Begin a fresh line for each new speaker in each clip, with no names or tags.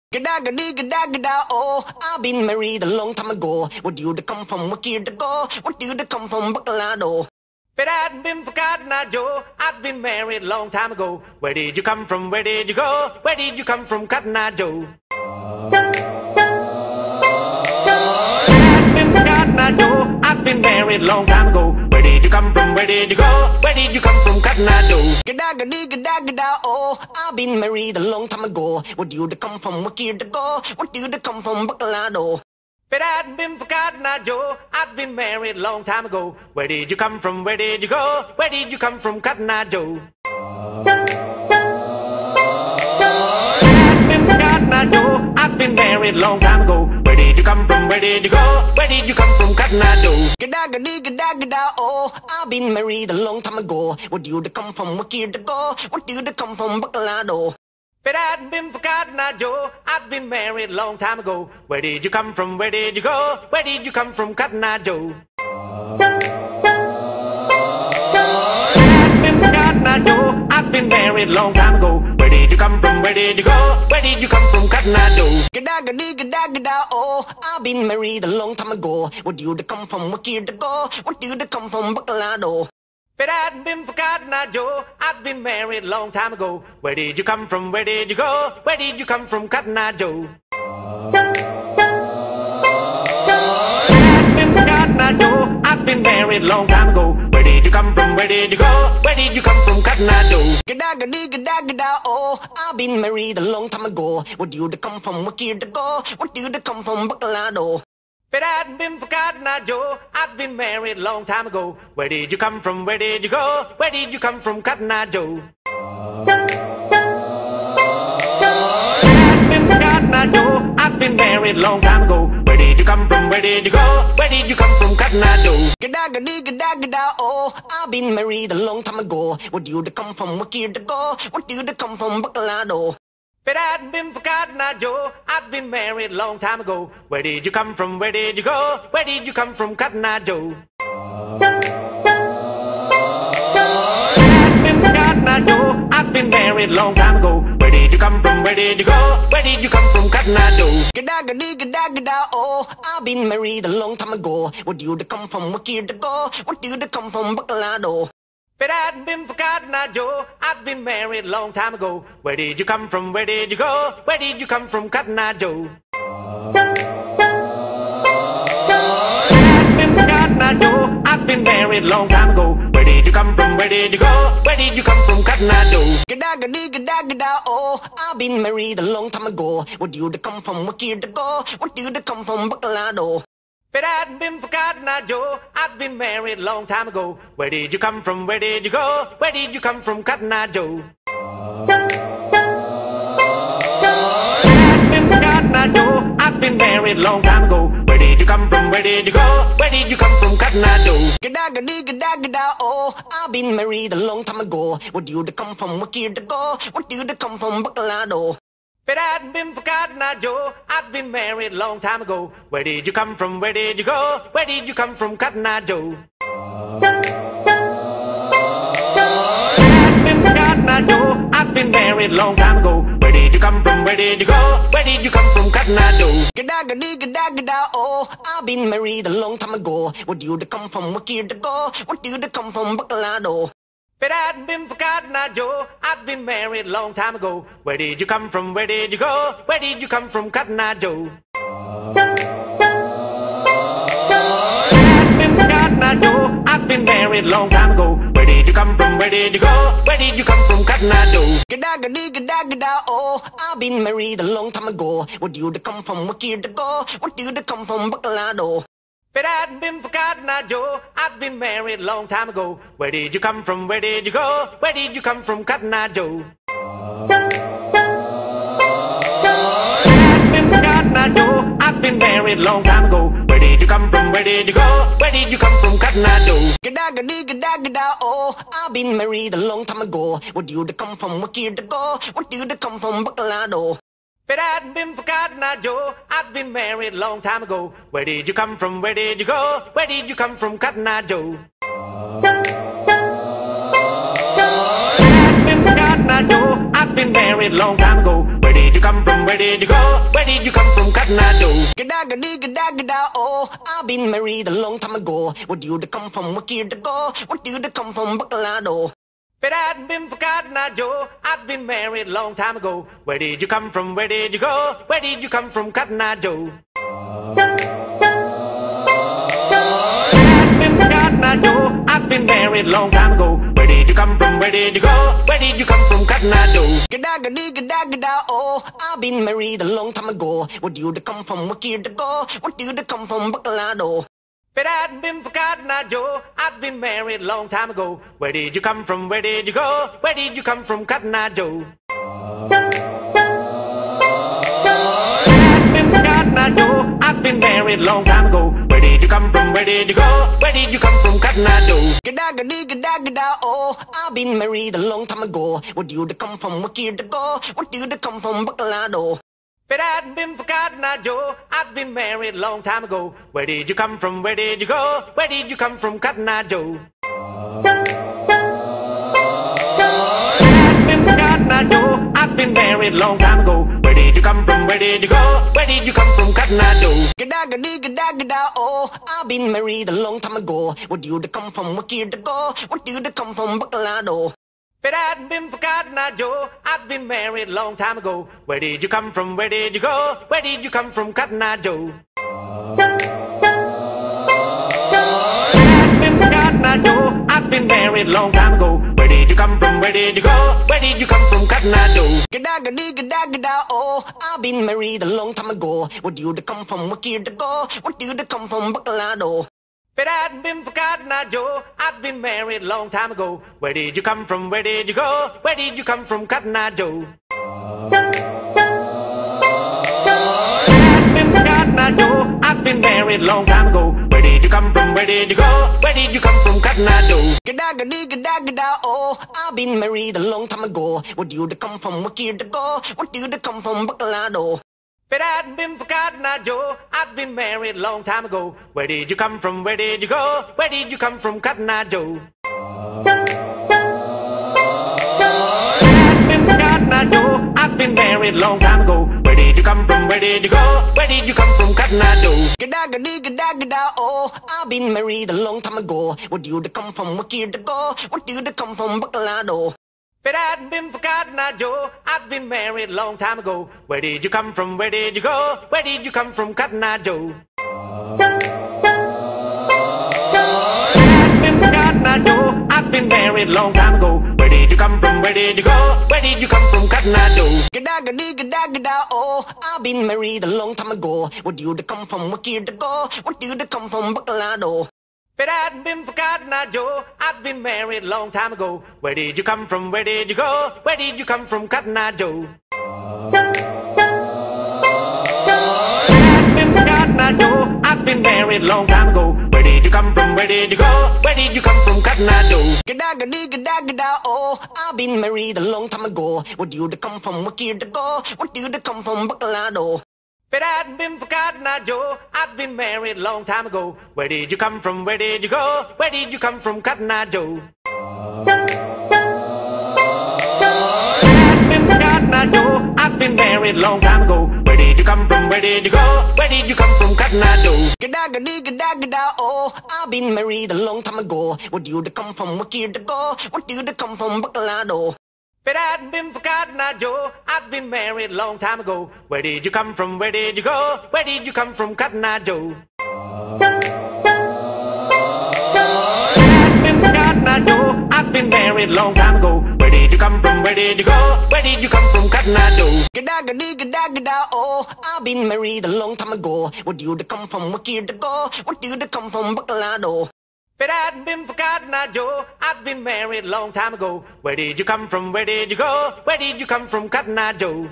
Gada gada gada gada oh, I've been married a long time ago. Where do you come from? What year to go? What do you come from? Bacolado.
But I hadn't been forgotten, now, Joe. I've been married a long time ago. Where did you come from? Where did you go? Where did you come from, Cotton Eye Joe? Joe, I've been married a long time ago. Where did you come from? Where did you go? Where did you come from, Cotton Eye Joe?
Gada gada gada gada oh, I've been married a long time ago. Where do you come from? What year to go? What do you come from? Bacolado.
But I hadn't been forgotten, now, Joe. I've been married a long time ago. Where did you come from? Where did you go? Where did you come from, Cotton Eye Joe? Joe, I've been married a long time ago. Where did you come from? Where did you go? Where did you come from, Cotton Eye Joe?
Gada gada gada gada oh, I've been married a long time ago. Where do you come from? What year to go? What do you come from? Bacolado.
But I hadn't been forgotten, now, Joe. I've been married a long time ago. Where did you come from? Where did you go? Where did you come from, Cotton Eye Joe? Joe, I've been married a long time ago. Where did you come from? Where did you go? Where did you come from, Cotton Eye Joe?
Gada gada gada gada oh, I've been married a long time ago. Where do you come from? What year to go? What do you come from? Bacolado.
But I hadn't been forgotten, now, Joe. I've been married a long time ago. Where did you come from? Where did you go? Where did you come from, Cotton Eye Joe? Joe, I've been married a long time ago. Where did you come from? Where did you go? Where did you come from, Cotton Eye Joe?
Gada gada gada gada oh, I've been married a long time ago. Where do you come from? What year to go? What do you come from? Bacolado.
But I hadn't been forgotten, now, Joe. I've been married a long time ago. Where did you come from? Where did you go? Where did you come from, Cotton Eye Joe? Joe, I've been married a long time ago. Where did you come from? Where did you go? Where did you come from, Cotton Eye Joe?
Gada gada gada gada oh, I've been married a long time ago. Where do you come from? What year to go? What do you come from? Bacolado.
But I hadn't been forgotten, now, Joe. I've been married a long time ago. Where did you come from? Where did you go? Where did you come from, Cotton Eye Joe? Joe, I've been married a long time ago. Where did you come from? Where did you go? Where did you come from, Cotton Eye Joe?
Gada gada gada gada oh, I've been married a long time ago. Where do you come from? What year to go? What do you come from? Bacolado.
But I hadn't been forgotten, now, Joe. I've been married a long time ago. Where did you come from? Where did you go? Where did you come from, Cotton Eye Joe? Joe, I've been married a long time ago. Where did you come from? Where did you go? Where did you come from, Cotton Eye Joe?
Gada gada gada gada oh, I've been married a long time ago. Where do you come from? What year to go? What do you come from? Bacolado.
But I hadn't been forgotten, now, Joe. I've been married a long time ago. Where did you come from? Where did you go? Where did you come from, Cotton Eye Joe? Joe, I've been married a long time ago. Where did you come from? Where did you go? Where did you come from, Cotton Eye Joe?
Gada gada gada gada oh, I've been married a long time ago. Where do you come from? What year to go? What do you come from? Bacolado.
But I hadn't been forgotten, now, Joe. I've been married a long time ago. Where did you come from? Where did you go? Where did you come from, Cotton Eye Joe? Joe, I've been married a long time ago. Where did you come from? Where did you go? Where did you come from, Cotton Eye Joe?
Gada gada gada gada oh, I've been married a long time ago. Where do you come from? What year to go? What do you come from? Bacolado.
But I hadn't been forgotten, now, Joe. I've been married a long time ago. Where did you come from? Where did you go? Where did you come from, Cotton Eye Joe? Joe, I've been married a long time ago. Where did you come from? Where did you go? Where did you come from, Cotton Eye Joe?
Gada gada gada gada oh, I've been married a long time ago. Where do you come from? What year to go? What do you come from? Bacolado.
But I hadn't been forgotten, now, Joe. I've been married a long time ago. Where did you come from? Where did you go? Where did you come from, Cotton Eye Joe? Joe, I've been married a long time ago. Where did you come from? Where did you go? Where did you come from, Cotton Eye Joe?
Gada gada gada gada oh, I've been married a long time ago. Where do you come from? What year to go? What do you come from? Bacolado.
But I hadn't been forgotten, now, Joe. I've been married a long time ago. Where did you come from? Where did you go? Where did you come from, Cotton Eye Joe? Joe, I've been married a long time ago. Where did you come from? Where did you go? Where did you come from, Cotton Eye Joe?
Gada, oh, I've been married a long time ago. Where do you come from? What year to go? What do you come from, Bacalado?
If it hadn't been for Cotton Eye Joe, I'd been married a long time ago. Where did you come from? Where did you go? Where did you come from, Cotton Eye Joe? Cotton Eye Joe, I've been married a long time ago. Where did you come from? Where did you go? Where did you come from, Cotton Eye Joe?
Gada, oh, I've been married a long time ago. Where do you come from? What year to go? What do you come from, Bacalado?
If it hadn't been for Cotton Eye Joe, I'd been married a long time ago. Where did you come from? Where did you go? Where did you come from, Cotton Eye Joe? Cotton Eye Joe, I've been married a long time ago. Where did you come from? Where did you go? Where did you come from, Cotton Eye Joe?
Gada, oh, I've been married a long time ago. Where do you come from? What year to go? What do you come from, Bacalado?
If it hadn't been for Cotton Eye Joe, I'd been married a long time ago. Where did you come from? Where did you go? Where did you come from, Cotton Eye Joe? Cotton Eye Joe, I've been married a long time ago. Where did you come from? Where did you go? Where did you come from, Cotton Eye Joe?
Gada, oh, I've been married a long time ago. Where do you come from? What year to go? What do you come from, Bacalado?
If it hadn't been for Cotton Eye Joe, I'd been married a long time ago. Where did you come from? Where did you go? Where did you come from, Cotton Eye Joe? Cotton Eye Joe, I've been married a long time ago. Where did you come from? Where did you go? Where did you come from, Cotton Eye Joe?
Gada, oh, I've been married a long time ago. Where do you come from? What year to go? What do you come from, Bacalado?
If it hadn't been for Cotton Eye Joe, I'd been married a long time ago. Where did you come from? Where did you go? Where did you come from, Cotton Eye Joe? Cotton Eye Joe, I've been married a long time ago. Where did you come from? Where did you go? Where did you come from, Cotton Eye Joe?
Gada, oh, I've been married a long time ago. Where do you come from? What year to go? What do you come from, Bacalado?
If it hadn't been for Cotton Eye Joe, I'd been married a long time ago. Where did you come from? Where did you go? Where did you come from, Cotton Eye Joe? Cotton Eye Joe, I've been married a long time ago. Where did you come from? Where did you go? Where did you come from, Cotton Eye Joe?
Gada, oh, I've been married a long time ago. Where do you come from? What year to go? What do you come from, Bacalado?
If it hadn't been for Cotton Eye Joe, I'd been married a long time ago. Where did you come from? Where did you go? Where did you come from, Cotton Eye Joe? Cotton Eye Joe, I've been married a long time ago. Where did you come from? Where did you go? Where did you come from, Cotton Eye Joe?
Gada, oh, I've been married a long time ago. Where do you come from? What year to go? What do you come from, Bacalado?
If it hadn't been for Cotton Eye Joe, I'd been married a long time ago. Where did you come from? Where did you go? Where did you come from, Cotton Eye Joe? Cotton Eye Joe, I've been married a long time ago. Where did you come from? Where did you go? Where did you come from, Cotton Eye Joe?
Gada, oh, I've been married a long time ago. Where do you come from? What year to go? What do you come from, Bacalado?
If it hadn't been for Cotton Eye Joe, I'd been married a long time ago. Where did you come from? Where did you go? Where did you come from, Cotton Eye Joe? Cotton Eye Joe, I've been married a long time ago. Where did you come from? Where did you go? Where did you come from, Cotton Eye Joe?
Gada, oh, I've been married a long time ago. Where do you come from? What year to go? What do you come from, Bacalado?
If it hadn't been for Cotton Eye Joe, I'd been married a long time ago. Where did you come from? Where did you go? Where did you come from, Cotton Eye Joe? Cotton Eye Joe, I've been married a long time ago. Where did you come from? Where did you go? Where did you come from, Cotton Eye Joe?
Gada, oh, I've been married a long time ago. Where do you come from? What year to go? What do you come from, Bacalado?
If it hadn't been for Cotton Eye Joe, I'd been married a long time ago. Where did you come from? Where did you go? Where did you come from, Cotton Eye Joe?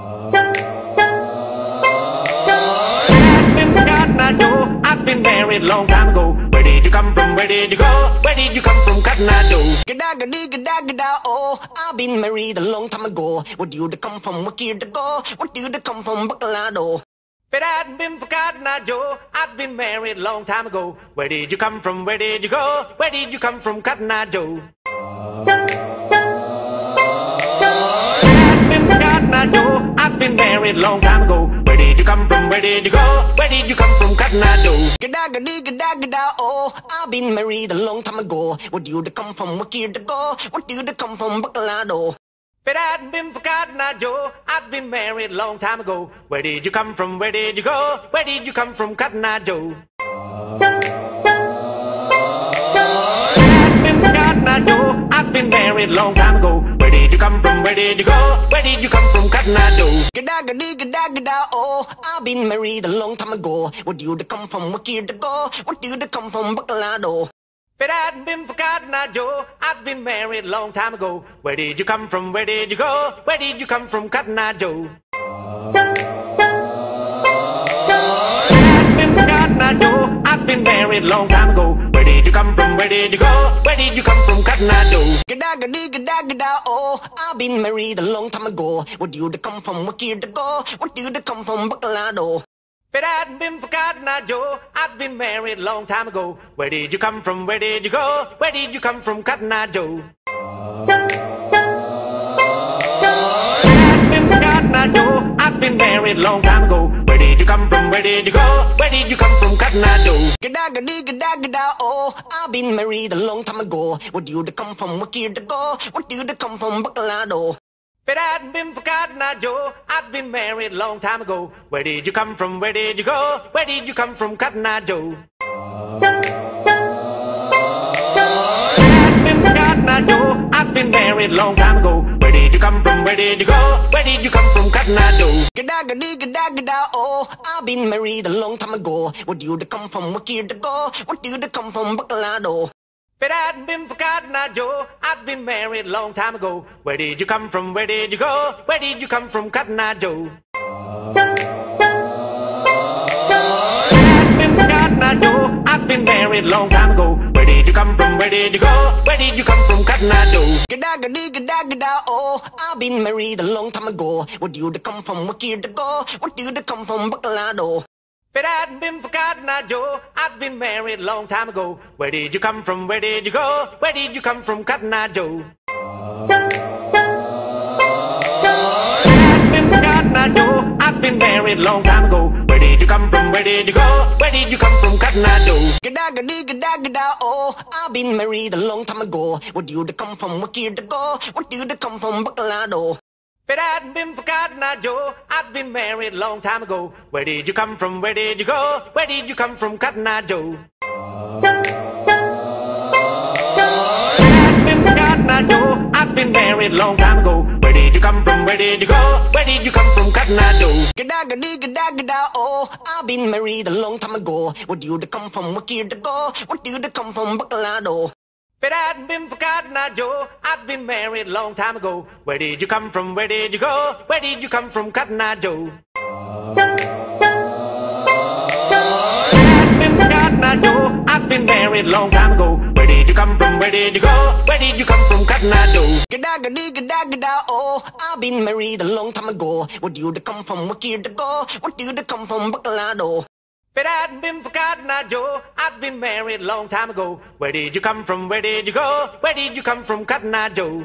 Cotton Eye Joe, I've been married a long time ago. Where did you come from? Where did you go? Where did you come from, Cotton Eye Joe?
Gada, oh, I've been married a long time ago. Where do you come from? What year to go? What do you come from, Bacalado?
If it hadn't been for Cotton Eye Joe, I'd been married a long time ago. Where did you come from? Where did you go? Where did you come from, Cotton Eye Joe? Cotton Eye Joe, I've been married long time ago. Where did you come from? Where did you go? Where did you come from, Cotton Eye Joe?
Gada, oh, I've been married a long time ago. Where do you come from? What year to go? What do you come from, Bacalado?
If it hadn't been for Cotton Eye Joe, I'd been married a long time ago. Where did you come from? Where did you go? Where did you come from, Cotton Eye Joe? Cotton Eye Joe, I've been married a long time ago. Where did you come from? Where did you go? Where did you come from, Cotton Eye Joe?
Gada, oh, I've been married a long time ago. Where do you come from? What year to go? What do you come from, Bacalado?
If it hadn't been for Cotton Eye Joe, I'd been married a long time ago. Where did you come from? Where did you go? Where did you come from, Cotton Eye Joe? Cotton Eye Joe, I've been married a long time ago. Where did you come from? Where did you go? Where did you come from, Cotton Eye Joe?
Gada, oh, I've been married a long time ago. Where do you come from? What year to go? What do you come from, Bacalado?
If it hadn't been for Cotton Eye Joe, I'd been married a long time ago. Where did you come from? Where did you go? Where did you come from, Cotton Eye Joe? Cotton Eye Joe, I've been married a long time ago. Where did you come from? Where did you go? Where did you come from, Cotton Eye Joe?
Gada, oh, I've been married a long time ago. Where do you come from? What year to go? What do you come from, Bacalado?
If it hadn't been for Cotton Eye Joe, I'd been married a long time ago. Where did you come from? Where did you go? Where did you come from, Cotton Eye Joe? Cotton Eye Joe, I've been married a long time ago. Where did you come from? Where did you go? Where did you come from, Cotton Eye Joe?
Gada, oh, I've been married a long time ago. Where do you come from? What year to go? What do you come from, Bacalado?
If it hadn't been for Cotton Eye Joe, I'd been married a long time ago. Where did you come from? Where did you go? Where did you come from, Cotton Eye Joe? Cotton Eye Joe, I've been married a long time ago. Where did you come from? Where did you go? Where did you come from, Cotton Eye Joe?
Gada, oh, I've been married a long time ago. Where do you come from? What year to go? What do you come from, Bacalado?
If it hadn't been for Cotton Eye Joe, I'd been married a long time ago. Where did you come from? Where did you go? Where did you come from, Cotton Eye Joe? Cotton Eye Joe, I've been married a long time ago. Where did you come from? Where did you go? Where did you come from, Cotton Eye Joe?
Gada, oh, I've been married a long time ago. Where do you come from? What year to go? What do you come from, Bacalado?
If it hadn't been for Cotton Eye Joe, I'd been married a long time ago. Where did you come from? Where did you go? Where did you come from, Cotton Eye Joe? Cotton Eye Joe, I've been married a long time ago. Where did you come from? Where did you go? Where did you come from, Cotton Eye Joe?
Gada, oh, I've been married a long time ago. Where do you come from? What year to go? What do you come from, Bacalado?
If it hadn't been for Cotton Eye Joe, I'd been married a long time ago. Where did you come from? Where did you go? Where did you come from, Cotton Eye Joe? Cotton Eye Joe, I've been married a long time ago. Where did you come from? Where did you go? Where did you come from, Cotton Eye Joe?
Gada, oh, I've been married a long time ago. Where do you come from? What year to go? What do you come from, Bacalado?
If it hadn't been for Cotton Eye Joe, I'd been married a long time ago. Where did you come from? Where did you go? Where did you come from, Cotton Eye Joe?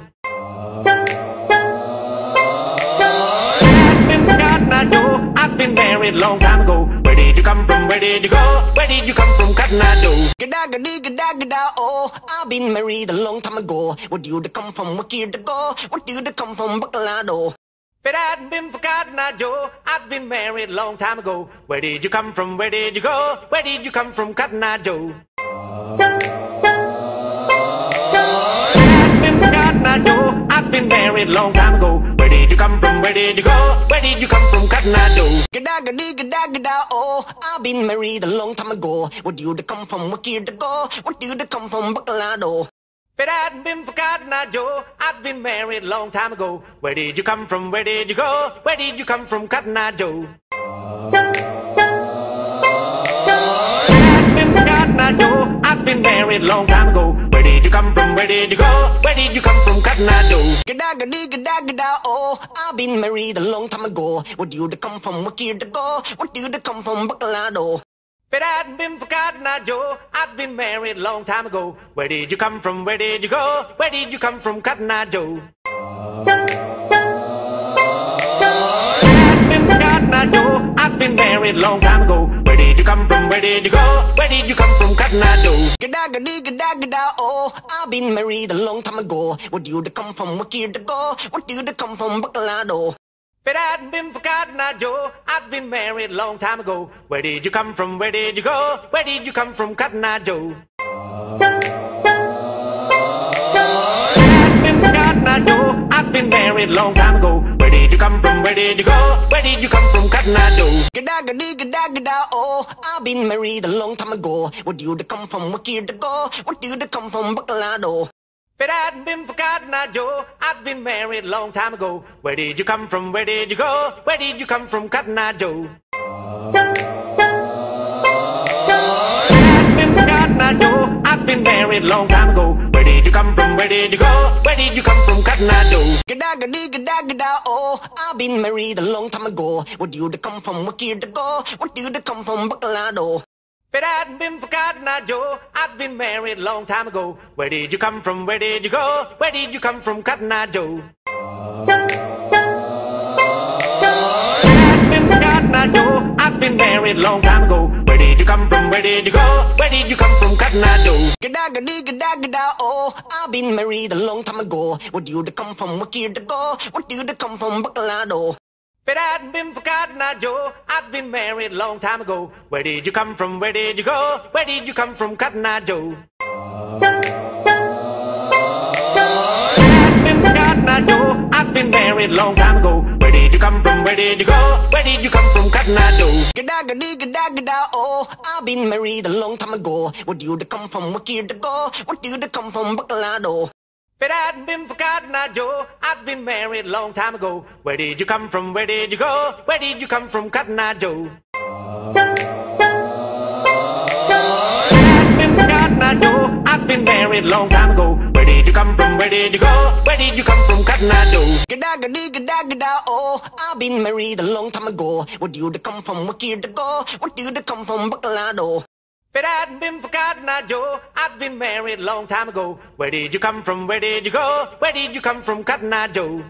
Cotton Eye Joe, I've been married a long time ago. Where did you come from? Where did you go? Where did you come from, Cotton Eye Joe?
Gada, oh, I've been married a long time ago. Where do you come from? What year to go? What do you come from, Bacalado?
If it hadn't been for Cotton Eye Joe, I'd been married a long time ago. Where did you come from? Where did you go? Where did you come from, Cotton Eye Joe? Cotton Eye Joe, I've been married a long time ago. Where did you come from? Where did you go? Where did you come from, Cotton Eye Joe?
Gada, oh, I've been married a long time ago. Where do you come from? What year to go? What do you come from, Bacalado?
If it hadn't been for Cotton Eye Joe, I'd been married a long time ago. Where did you come from? Where did you go? Where did you come from, Cotton Eye Joe? Cotton Eye Joe, I've been married a long time ago. Where did you come from? Where did you go? Where did you come from, Cotton Eye Joe?
Gada, oh, I've been married a long time ago. Where do you come from? What year to go? What do you come from, Bacalado?
If it hadn't been for Cotton Eye Joe, I'd been married a long time ago. Where did you come from? Where did you go? Where did you come from, Cotton Eye Joe? Cotton Eye Joe? I've been married long time ago. Where did you come from? Where did you go? Where did you come from, Cotton Eye Joe?
Oh, I've been married a long time ago. Where do you come from? What year to go? What do you come from, Buckalado?
If it hadn't been for Cotton Eye Joe, I'd been married a long time ago. Where did you come from? Where did you go? Where did you come from, Cotton Eye Joe? Cotton Eye Joe, I've been married a long time ago. Where did you come from? Where did you go? Where did you come from, Cotton Eye Joe?
Oh, I've been married a long time ago. Where do you come from? What year to go? What do you come from, Buckalado?
If it hadn't been for Cotton Eye Joe, I'd been married a long time ago. Where did you come from? Where did you go? Where did you come from, Cotton Eye Joe? Cotton Eye Joe, I've been married a long time ago. Where did you come from? Where did you go? Where did you come from, Cotton Eye Joe?
Oh, I've been married a long time ago. Where do you come from? What year to go? What do you come from, Buckalado?
If it hadn't been for Cotton Eye Joe, I'd been married a long time ago. Where did you come from? Where did you go? Where did you come from, Cotton Eye Joe? Cotton Eye Joe, I've been married a long time ago. Where did you come from? Where did you go? Where did you come from, Cotton Eye Joe?
Oh, I've been married a long time ago. Where do you come from? What year to go? What do you come from, Buckalado?
If it hadn't been for Cotton Eye Joe, I'd been married a long time ago. Where did you come from? Where did you go? Where did you come from, Cotton Eye Joe? Cotton Eye Joe, I've been married a long time ago. Where did you come from? Where did you go? Where did you come from, Cotton Eye Joe?
Oh, I've been married a long time ago. Where do you come from? What year to go? What do you come from, Buckalado?
If it hadn't been for Cotton Eye Joe, I'd been married a long time ago. Where did you come from? Where did you go? Where did you come from, Cotton Eye Joe? Cotton Eye Joe, I've been married a long time ago. Where did you come from? Where did you go? Where did you come from, Cotton Eye Joe?
Oh, I've been married a long time ago. Where do you come from? What year to go? What do you come from, Buckalado?
If it hadn't been for Cotton Eye Joe, I'd been married a long time ago. Where did you come from? Where did you go? Where did you come from, Cotton Eye Joe?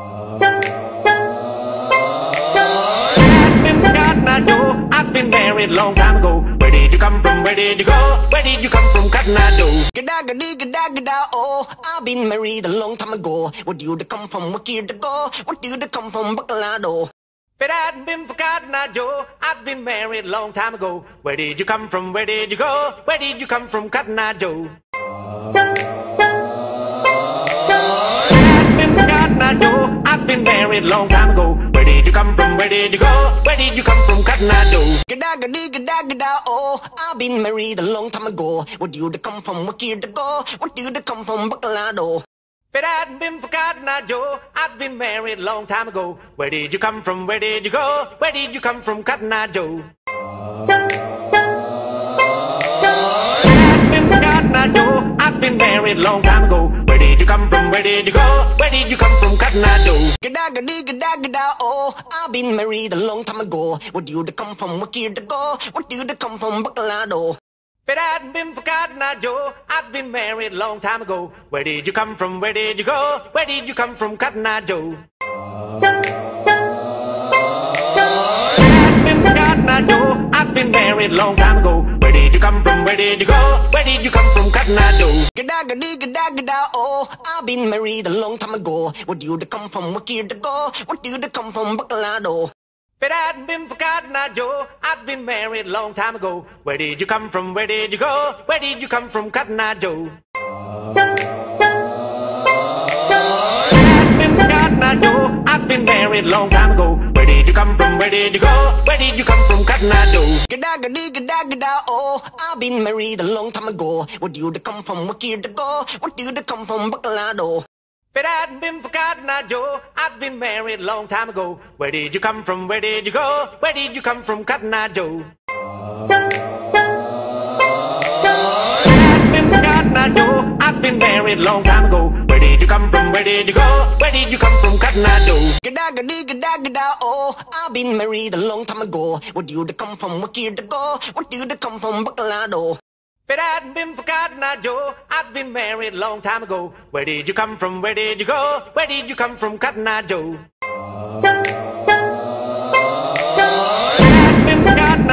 Cotton Eye Joe, I've been married a long time ago. Where did you come from? Where did you go? Where did you come from, Cotton Eye Joe?
Oh, I've been married a long time ago. Where do you come from? What year to go? What do you come from, Buckalado?
If it hadn't been for Cotton Eye Joe, I'd been married a long time ago. Where did you come from? Where did you go? Where did you come from, Cotton Eye Joe? Cotton Eye Joe, I've been married a long time ago. Where did you come from? Where did you go? Where did you come from, Cotton Eye Joe?
Oh, I've been married a long time ago. Where do you come from? What year to go? What do you come from, Buckalado?
If it hadn't been for Cotton Eye Joe, I'd been married a long time ago. Where did you come from? Where did you go? Where did you come from, Cotton Eye Joe? Cotton Eye Joe, I've been married a long time ago. Where did you come from? Where did you go? Where did you come from, Cotton Eye Joe?
Oh, I've been married a long time ago. Where do you come from? What year to go? What do you come from, Buckalado?
If it hadn't been for Cotton Eye Joe, I'd been married a long time ago. Where did you come from? Where did you go? Where did you come from, Cotton Eye Joe? Cotton Eye Joe, I've been married a long time ago. Where did you come from? Where did you go? Where did you come from, Cotton Eye Joe?
Oh, I've been married a long time ago. Where do you come from? What year to go? What do you come from, Buckalado?
If it hadn't been for Cotton Eye Joe, I'd been married a long time ago. Where did you come from? Where did you go? Where did you come from, Cotton Eye Joe? Cotton Eye Joe, I've been married a long time ago. Where did you come from? Where did you go? Where did you come from, Cotton Eye Joe?
Oh, I've been married a long time ago. Where do you come from? What year to go? What do you come from, Buckalado?
If it hadn't been for Cotton Eye Joe, I'd been married a long time ago. Where did you come from? Where did you go? Where did you come from, Cotton Eye Joe? Cotton Eye Joe, I've been married a long time ago. Where did you come from? Where did you go? Where did you come from, Cotton Eye Joe?
Oh, I've been married a long time ago. Where do you come from? What year to go? What do you come from, Buckalado?
If it hadn't been for Cotton Eye Joe, I'd been married a long time ago. Where did you come from? Where did you go? Where did you come from, Cotton Eye Joe?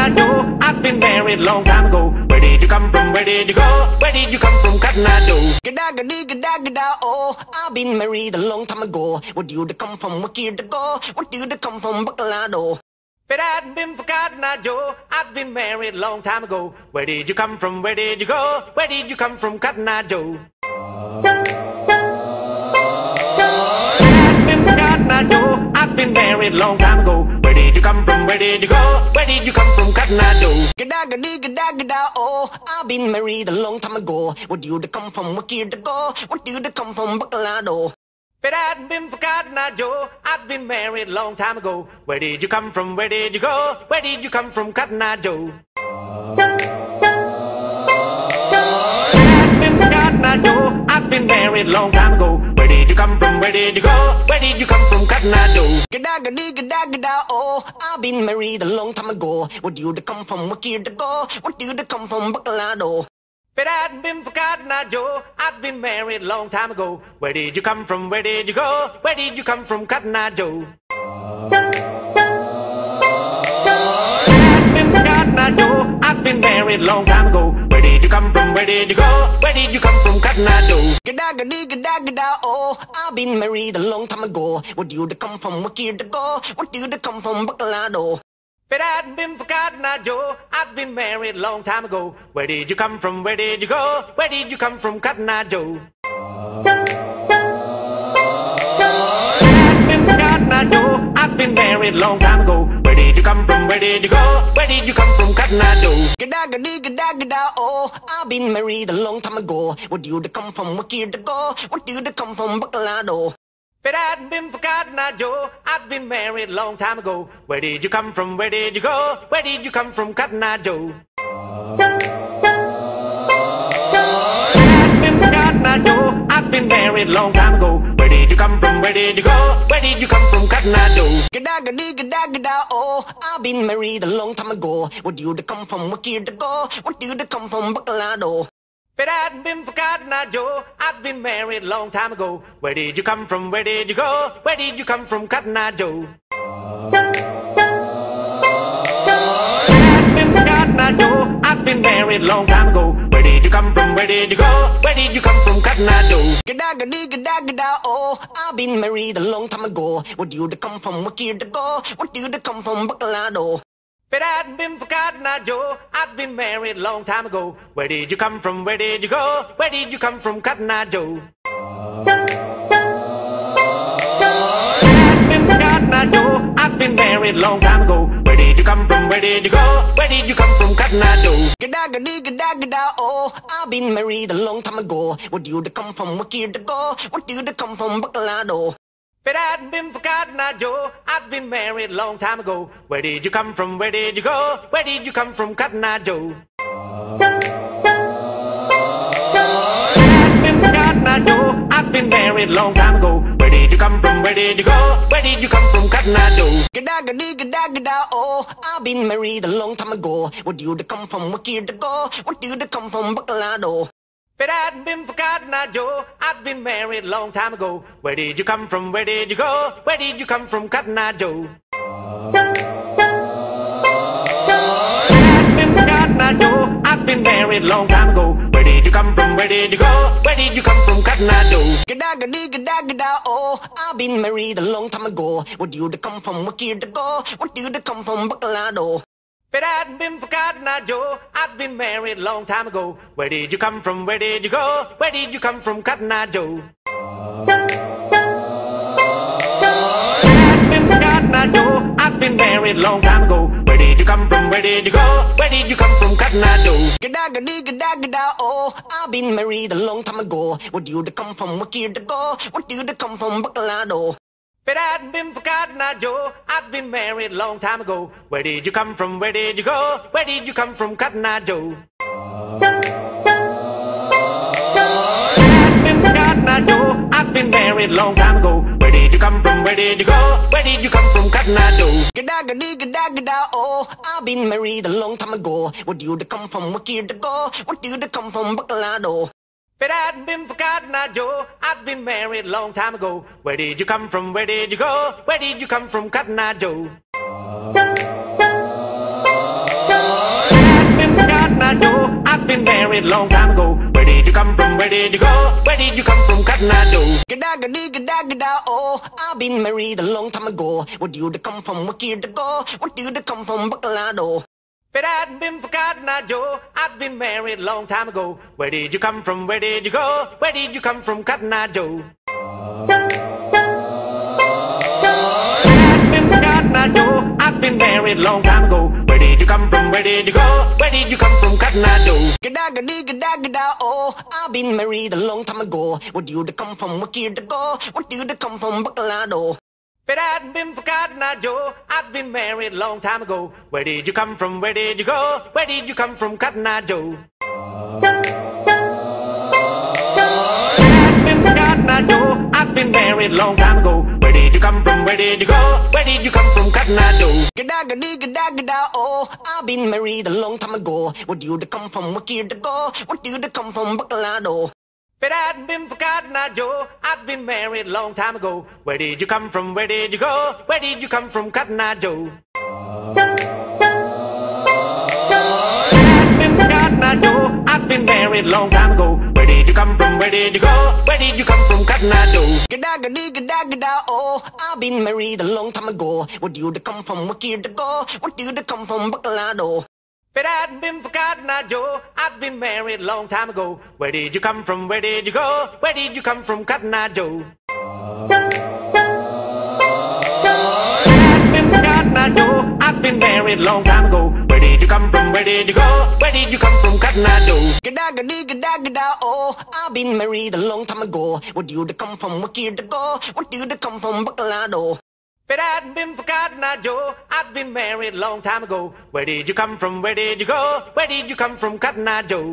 Cotton Eye Joe? I've been married long time ago. Where did you come from? Where did you go? Where did you come from, Cotton Eye Joe?
Gada, oh, I've been married a long time ago. Where do you come from? What year to go? What do you come from, Bacalado?
If it hadn't been for Cotton Eye Joe, I've been married a long time ago. Where did you come from? Where did you go? Where did you come from, Cotton Eye Joe? Cotton Eye Joe, I've been married a long time ago. Where did you come from? Where did you go? Where did you come from, Cotton Eye Joe?
Gada, oh, I've been married a long time ago. Where do you come from? What year to go? What do you come from, Bacalado?
If it hadn't been for Cotton Eye Joe, I've been married a long time ago. Where did you come from? Where did you go? Where did you come from, Cotton Eye Joe? Cotton Eye Joe, I've been married a long time ago. Where did you come from? Where did you go? Where did you come from, Cotton Eye Joe?
Gada, oh, I've been married a long time ago. Where do you come from? What year to go? What do you come from, Bacalado?
If it hadn't been for Cotton Eye Joe, I've been married a long time ago. Where did you come from? Where did you go? Where did you come from, Cotton Eye Joe? Cotton Eye Joe, I've been married a long time ago. Where did you come from? Where did you go? Where did you come from, Cotton Eye Joe?
Gada, oh, I've been married a long time ago. Where do you come from? What year to go? What do you come from, Bacalado?
If it hadn't been for Cotton Eye Joe, I've been married a long time ago. Where did you come from? Where did you go? Where did you come from, Cotton Eye Joe? Cotton Eye Joe, I've been married a long time ago. Where did you come from? Where did you go? Where did you come from, Cotton Eye Joe?
Gada, oh, I've been married a long time ago. Where do you come from? What year to go? What do you come from, Bacalado?
If it hadn't been for Cotton Eye Joe, I've been married a long time ago. Where did you come from? Where did you go? Where did you come from, Cotton Eye Joe? Cotton Eye Joe, I've been married a long time ago. Where did you come from? Where did you go? Where did you come from, Cotton Eye Joe?
Gada, oh, I've been married a long time ago. Where do you come from? What year to go? What do you come from, Bacalado?
If it hadn't been for Cotton Eye Joe, I've been married a long time ago. Where did you come from? Where did you go? Where did you come from, Cotton Eye Joe? Cotton Eye Joe, I've been married a long time ago. Where did you come from? Where did you go? Where did you come from, Cotton Eye Joe?
Gada, oh, I've been married a long time ago. Where do you come from? What year to go? What do you come from, Bacalado?
If it hadn't been for Cotton Eye Joe, I've been married a long time ago. Where did you come from? Where did you go? Where did you come from, Cotton Eye Joe? Cotton Eye Joe, I've been married a long time ago. Where did you come from? Where did you go? Where did you come from, Cotton Eye Joe?
Gada, oh, I've been married a long time ago. Where do you come from? What year to go? What do you come from, Bacalado?
If it hadn't been for Cotton Eye Joe, I've been married a long time ago. Where did you come from? Where did you go? Where did you come from, Cotton Eye Joe? Cotton Eye Joe, I've been married a long time ago. Where did you come from? Where did you go? Where did you come from, Cotton Eye Joe?
Gada, oh, I've been married a long time ago. Where do you come from? What year to go? What do you come from, Bacalado?
If it hadn't been for Cotton Eye Joe, I've been married a long time ago. Where did you come from? Where did you go? Where did you come from, Cotton Eye Joe? Cotton Eye Joe, I've been married a long time ago. Where did you come from? Where did you go? Where did you come from, Cotton Eye Joe?
Gada, oh, I've been married a long time ago. Where do you come from? What year to go? What do you come from, Bacalado?
If it hadn't been for Cotton Eye Joe, I've been married a long time ago. Where did you come from? Where did you go? Where did you come from, Cotton Eye Joe? Cotton Eye Joe, I've been married a long time ago. Where did you come from? Where did you go? Where did you come from, Cotton Eye Joe?
Gada, oh, I've been married a long time ago. Where do you come from? What year to go? What do you come from, Bacalado?
If it hadn't been for Cotton Eye Joe, I've been married a long time ago. Where did you come from? Where did you go? Where did you come from, Cotton Eye Joe? Cotton Eye Joe, I've been married a long time ago. Where did you come from? Where did you go? Where did you come from, Cotton Eye Joe?
Gada, oh, I've been married a long time ago. Where do you come from? What year to go? What do you come from, Bacalado?
If it hadn't been for Cotton Eye Joe, I've been married a long time ago. Where did you come from? Where did you go? Where did you come from, Cotton Eye Joe? married long time ago? Where did you come from? Where did you go? Where did you come from, Cotton Eye Joe?
Gada, oh, I've been married a long time ago. Where do you come from? Where did you go? Where do you come from, Bacalado?
If it hadn't been for Cotton Eye Joe, I'd been married a long time ago. Where did you come from? Where did you go? Where did you come from, Cotton Eye Joe? Cotton Eye Joe, I've been married a long time ago. Where did you come from? Where did you go? Where did you come from, Cotton Eye Joe?
Gada, oh, I've been married a long time ago. Where do you come from? Where did you go? Where do you come from, Bacalado?
If it hadn't been for Cotton Eye Joe, I'd been married a long time ago. Where did you come from? Where did you go? Where did you come from, Cotton Eye Joe? Cotton Eye Joe, I've been married a long time ago. Where did you come from? Where did you go? Where did you come from, Cotton Eye Joe?
Gada, oh, I've been married a long time ago. Where do you come from? Where did you go? Where do you come from, Bacalado?
If it hadn't been for Cotton Eye Joe, I'd been married a long time ago. Where did you come from? Where did you go? Where did you come from, Cotton Eye Joe? Cotton Eye Joe, I've been married a long time ago. Where did you come from? Where did you go? Where did you come from, Cotton Eye Joe?
Gada, oh, I've been married a long time ago. Where do you come from? Where did you go? Where do you come from, Bacalado?
If it hadn't been for Cotton Eye Joe, I'd been married a long time ago. Where did you come from? Where did you go? Where did you come from, Cotton Eye Joe? Cotton Eye Joe, I've been married a long time ago. Where did you come from? Where did you go? Where did you come from, Cotton Eye Joe?
Gada, oh, I've been married a long time ago. Where do you come from? Where did you go? Where do you come from, Bacalado?
If it hadn't been for Cotton Eye Joe, I'd been married a long time ago. Where did you come from? Where did you go? Where did you come from, Cotton Eye Joe?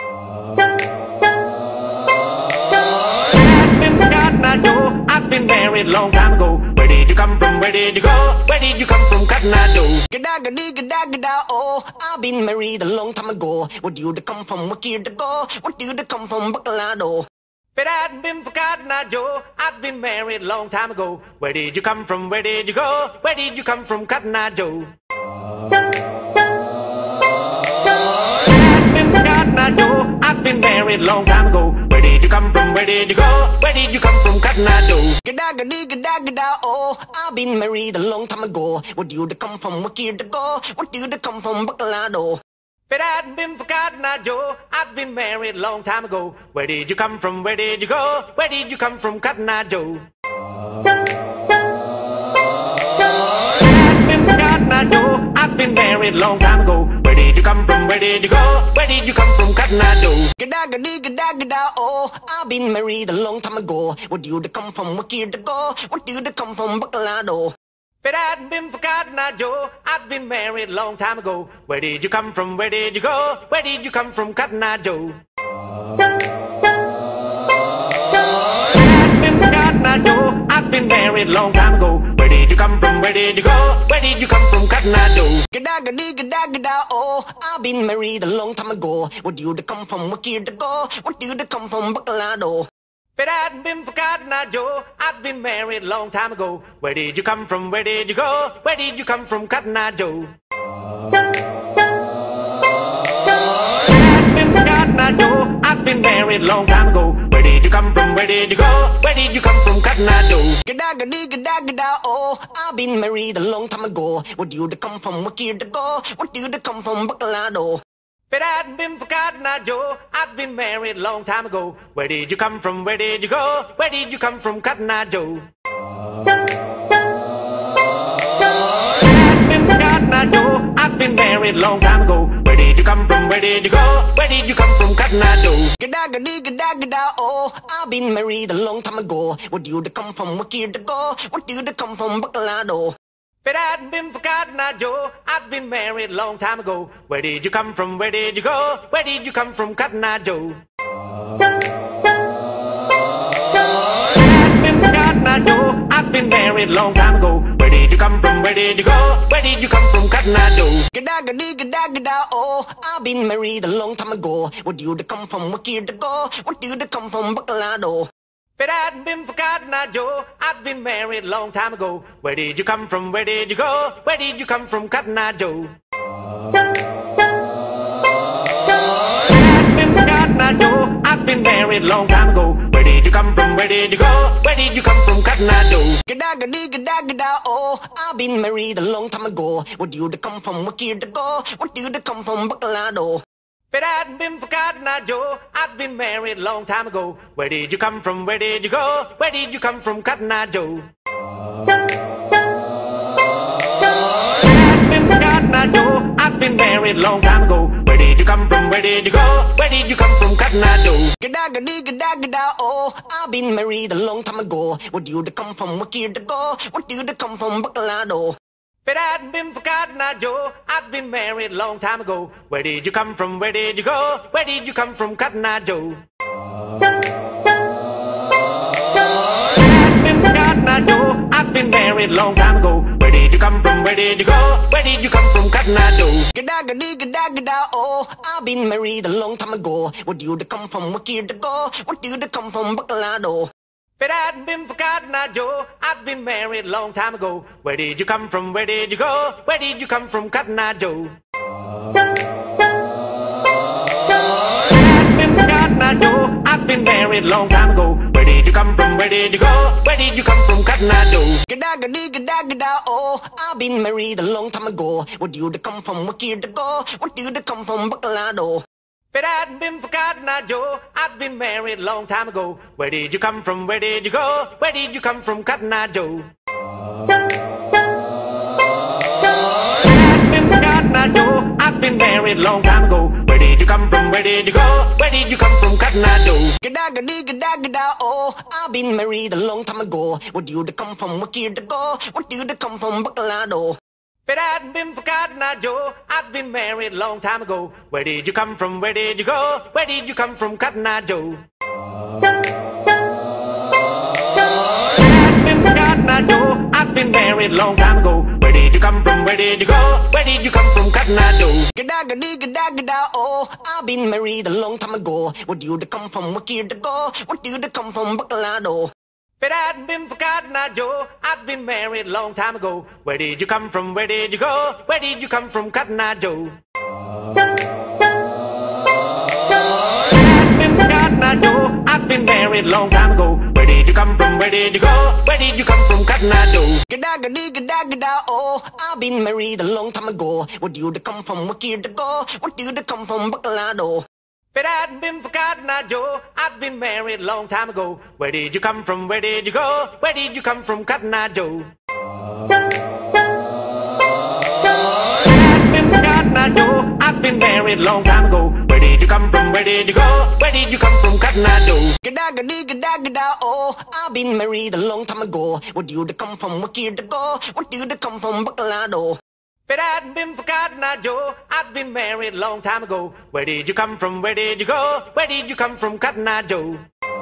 Cotton Eye Joe, I've been married a long time ago. Where did you come from? Where did you go? Where did you come from, Cotton Eye Joe?
Gada, oh, I've been married a long time ago. Where do you come from? Where did you go? Where do you come from, Bacalado?
If it hadn't been for Cotton Eye Joe, I'd been married a long time ago. Where did you come from? Where did you go? Where did you come from, Cotton Eye Joe? Cotton Eye Joe, I've been married a long time ago. Where did you come from? Where did you go? Where did you come from, Cotton Eye Joe?
Gada, oh, I've been married a long time ago. Where do you come from? Where did you go? Where do you come from, Bacalado?
If it hadn't been for Cotton Eye Joe, I'd been married a long time ago. Where did you come from? Where did you go? Where did you come from, Cotton Eye Joe? Cotton Eye Joe, I've been married a long time ago. Where did you come from? Where did you go? Where did you come from, Cotton Eye Joe?
Gada, oh, I've been married a long time ago. Where do you come from? Where did you go? Where do you come from, Bacalado?
If it hadn't been for Cotton Eye Joe, I'd been married a long time ago. Where did you come from? Where did you go? Where did you come from, Cotton Eye Joe? Cotton Eye Joe, I've been married a long time ago. Where did you come from? Where did you go? Where did you come from, Cotton Eye Joe?
Gada, oh, I've been married a long time ago. Where do you come from? Where did you go? Where do you come from, Bacalado?
If it hadn't been for Cotton Eye Joe, I'd been married a long time ago. Where did you come from? Where did you go? Where did you come from, Cotton Eye Joe? Cotton Eye Joe, I've been married a long time ago. Where did you come from? Where did you go? Where did you come from, Cotton Eye Joe?
Gada, oh, I've been married a long time ago. Where do you come from? Where did you go? Where do you come from, Bacalado?
If it hadn't been for Cotton Eye Joe, I'd been married a long time ago. Where did you come from? Where did you go? Where did you come from, Cotton Eye Joe? Cotton Eye Joe, I've been married a long time ago. Where did you come from? Where did you go? Where did you come from, Cotton Eye Joe?
Gada, oh, I've been married a long time ago. Where do you come from? Where did you go? Where do you come from, Bacalado?
If it hadn't been for Cotton Eye Joe, I'd been married a long time ago. Where did you come from? Where did you go? Where did you come from, Cotton Eye Joe? Cotton Eye Joe, I've been married a long time ago. Where did you come from? Where did you go? Where did you come from, Cotton Eye Joe?
Gada, oh, I've been married a long time ago. Where do you come from? Where did you go? Where do you come from, Bacalado?
If it hadn't been for Cotton Eye Joe, I'd been married a long time ago. Where did you come from? Where did you go? Where did you come from, Cotton Eye Joe? Cotton Eye Joe? I've been married long time ago. Where did you come from? Where did you go? Where did you come from, Cotton Eye Joe?
Gada, oh, I've been married a long time ago. Where do you come from? What year to go? What do you come from, Bacalado?
If it hadn't been for Cotton Eye Joe, I'd been married a long time ago. Where did you come from? Where did you go? Where did you come from, Cotton Eye Joe? Cotton Eye Joe, I've been married a long time ago. Where did you come from? Where did you go? Where did you come from, Cotton Eye Joe?
Gada, oh, I've been married a long time ago. Where do you come from? What year to go? What do you come from, Bacalado?
If it hadn't been for Cotton Eye Joe, I'd been married a long time ago. Where did you come from? Where did you go? Where did you come from, Cotton Eye Joe? Cotton Eye Joe, I've been married a long time ago. Where did you come from? Where did you go? Where did you come from, Cotton Eye Joe?
Gada, oh, I've been married a long time ago. Where do you come from? What year to go? What do you come from, Bacalado?
If it hadn't been for Cotton Eye Joe, I'd been married a long time ago. Where did you come from? Where did you go? Where did you come from, Cotton Eye Joe? Cotton Eye Joe, I've been married a long time ago. Where did you come from? Where did you go? Where did you come from, Cotton Eye Joe?
Gada, oh, I've been married a long time ago. Where do you come from? What year to go? What do you come from, Bacalado?
If it hadn't been for Cotton Eye Joe, I'd been married a long time ago. Where did you come from? Where did you go? Where did you come from, Cotton Eye Joe? Cotton Eye Joe, I've been married a long time ago. Where did you come from? Where did you go? Where did you come from, Cotton Eye Joe?
Gada, oh, I've been married a long time ago. Where do you come from? What year to go? What do you come from, Bacalado?
If it hadn't been for Cotton Eye Joe, I'd been married a long time ago. Where did you come from? Where did you go? Where did you come from, Cotton Eye Joe? Cotton Eye Joe, I've been married a long time ago. Where did you come from? Where did you go? Where did you come from, Cotton Eye Joe?
Gada, oh, I've been married a long time ago. Where do you come from? What year to go? What do you come from, Bacalado?
If it hadn't been for Cotton Eye Joe, I'd been married a long time ago. Where did you come from? Where did you go? Where did you come from, Cotton Eye Joe? Cotton Eye Joe, I've been married a long time ago. Where did you come from? Where did you go? Where did you come from, Cotton Eye Joe?
Gada, oh, I've been married a long time ago. Where do you come from? What year to go? What do you come from, Bacalado?
If it hadn't been for Cotton Eye Joe, I'd been married a long time ago. Where did you come from? Where did you go? Where did you come from, Cotton Eye Joe? Cotton Eye Joe, I've been married a long time ago. Where did you come from? Where did you go? Where did you come from, Cotton Eye Joe?
Gada, oh, I've been married a long time ago. Where do you come from? What year to go? What do you come from, Bacalado?
If it hadn't been for Cotton Eye Joe, I'd been married a long time ago. Where did you come from? Where did you go? Where did you come from, Cotton Eye Joe?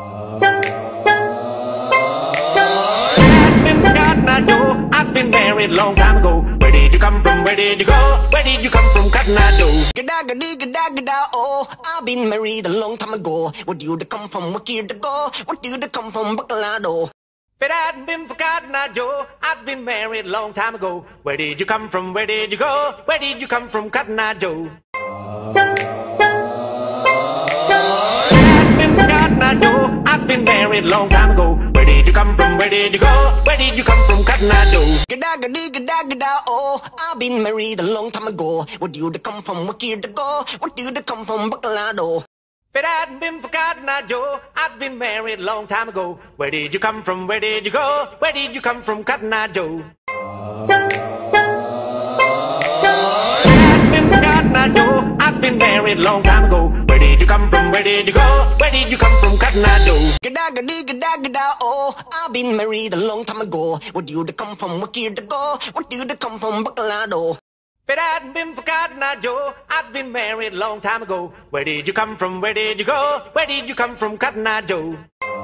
Cotton Eye Joe, I've been married a long time ago. Where did you come from? Where did you go? Where did you come from, Cotton Eye Joe?
Gada, oh, I've been married a long time ago. Where do you come from? What year to go? What do you come from, Bacalado?
If it hadn't been for Cotton Eye Joe, I'd been married a long time ago. Where did you come from? Where did you go? Where did you come from, Cotton Eye Joe? Cotton Eye Joe, I've been married a long time ago. Where did you come from? Where did you go? Where did you come from, Cotton Eye Joe?
Gada, oh, I've been married a long time ago. Where do you come from? What year to go? What do you come from, Bacalado?
If it hadn't been for Cotton Eye Joe, I'd been married a long time ago. Where did you come from? Where did you go? Where did you come from, Cotton Eye Joe? Cotton Eye Joe, I've been married a long time ago. Where did you come from? Where did you go? Where did you come from, Cotton Eye Joe?
Gada, oh, I've been married a long time ago. Where do you come from? What year to go? What do you come from, Bacalado?
If it hadn't been for Cotton Eye Joe, I'd been married a long time ago. Where did you come from? Where did you go? Where did you come from, Cotton Eye Joe?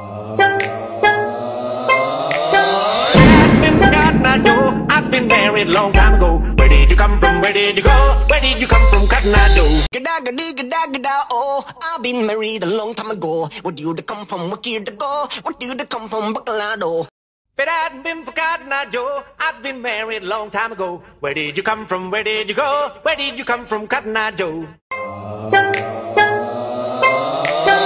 Cotton Eye Joe, I've been married a long time ago. Where did you come from? Where did you go? Where did you come from, Cotton Eye Joe?
Gada, oh, I've been married a long time ago. Where do you come from? What year to go? What do you come from, Bacalado?
If it hadn't been for Cotton Eye Joe, I'd been married a long time ago. Where did you come from? Where did you go? Where did you come from, Cotton Eye Joe?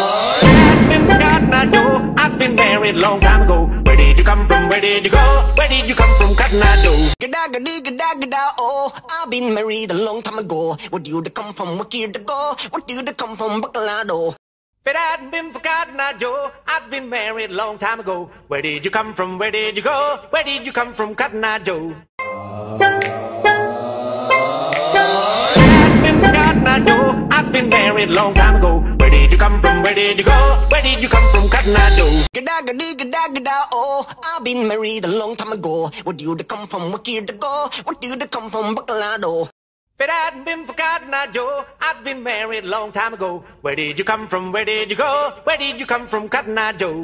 Cotton Eye Joe? I've been married long time ago. Where did you come from? Where did you go? Where did you come from, Cotton Eye Joe?
Gada, oh, I've been married a long time ago. Where do you come from? What year to go? What do you come from, Bacalado?
If it hadn't been for Cotton Eye Joe, I'd been married a long time ago. Where did you come from? Where did you go? Where did you come from, Cotton Eye Joe? Cotton Eye Joe, I've been married a long time ago. Where did you come from? Where did you go? Where did you come from, Cotton Eye Joe?
Gada, oh, I've been married a long time ago. Where do you come from? What year to go? What do you come from, Bacalado?
If it hadn't been for Cotton Eye Joe, I'd been married a long time ago. Where did you come from? Where did you go? Where did you come from, Cotton Eye Joe?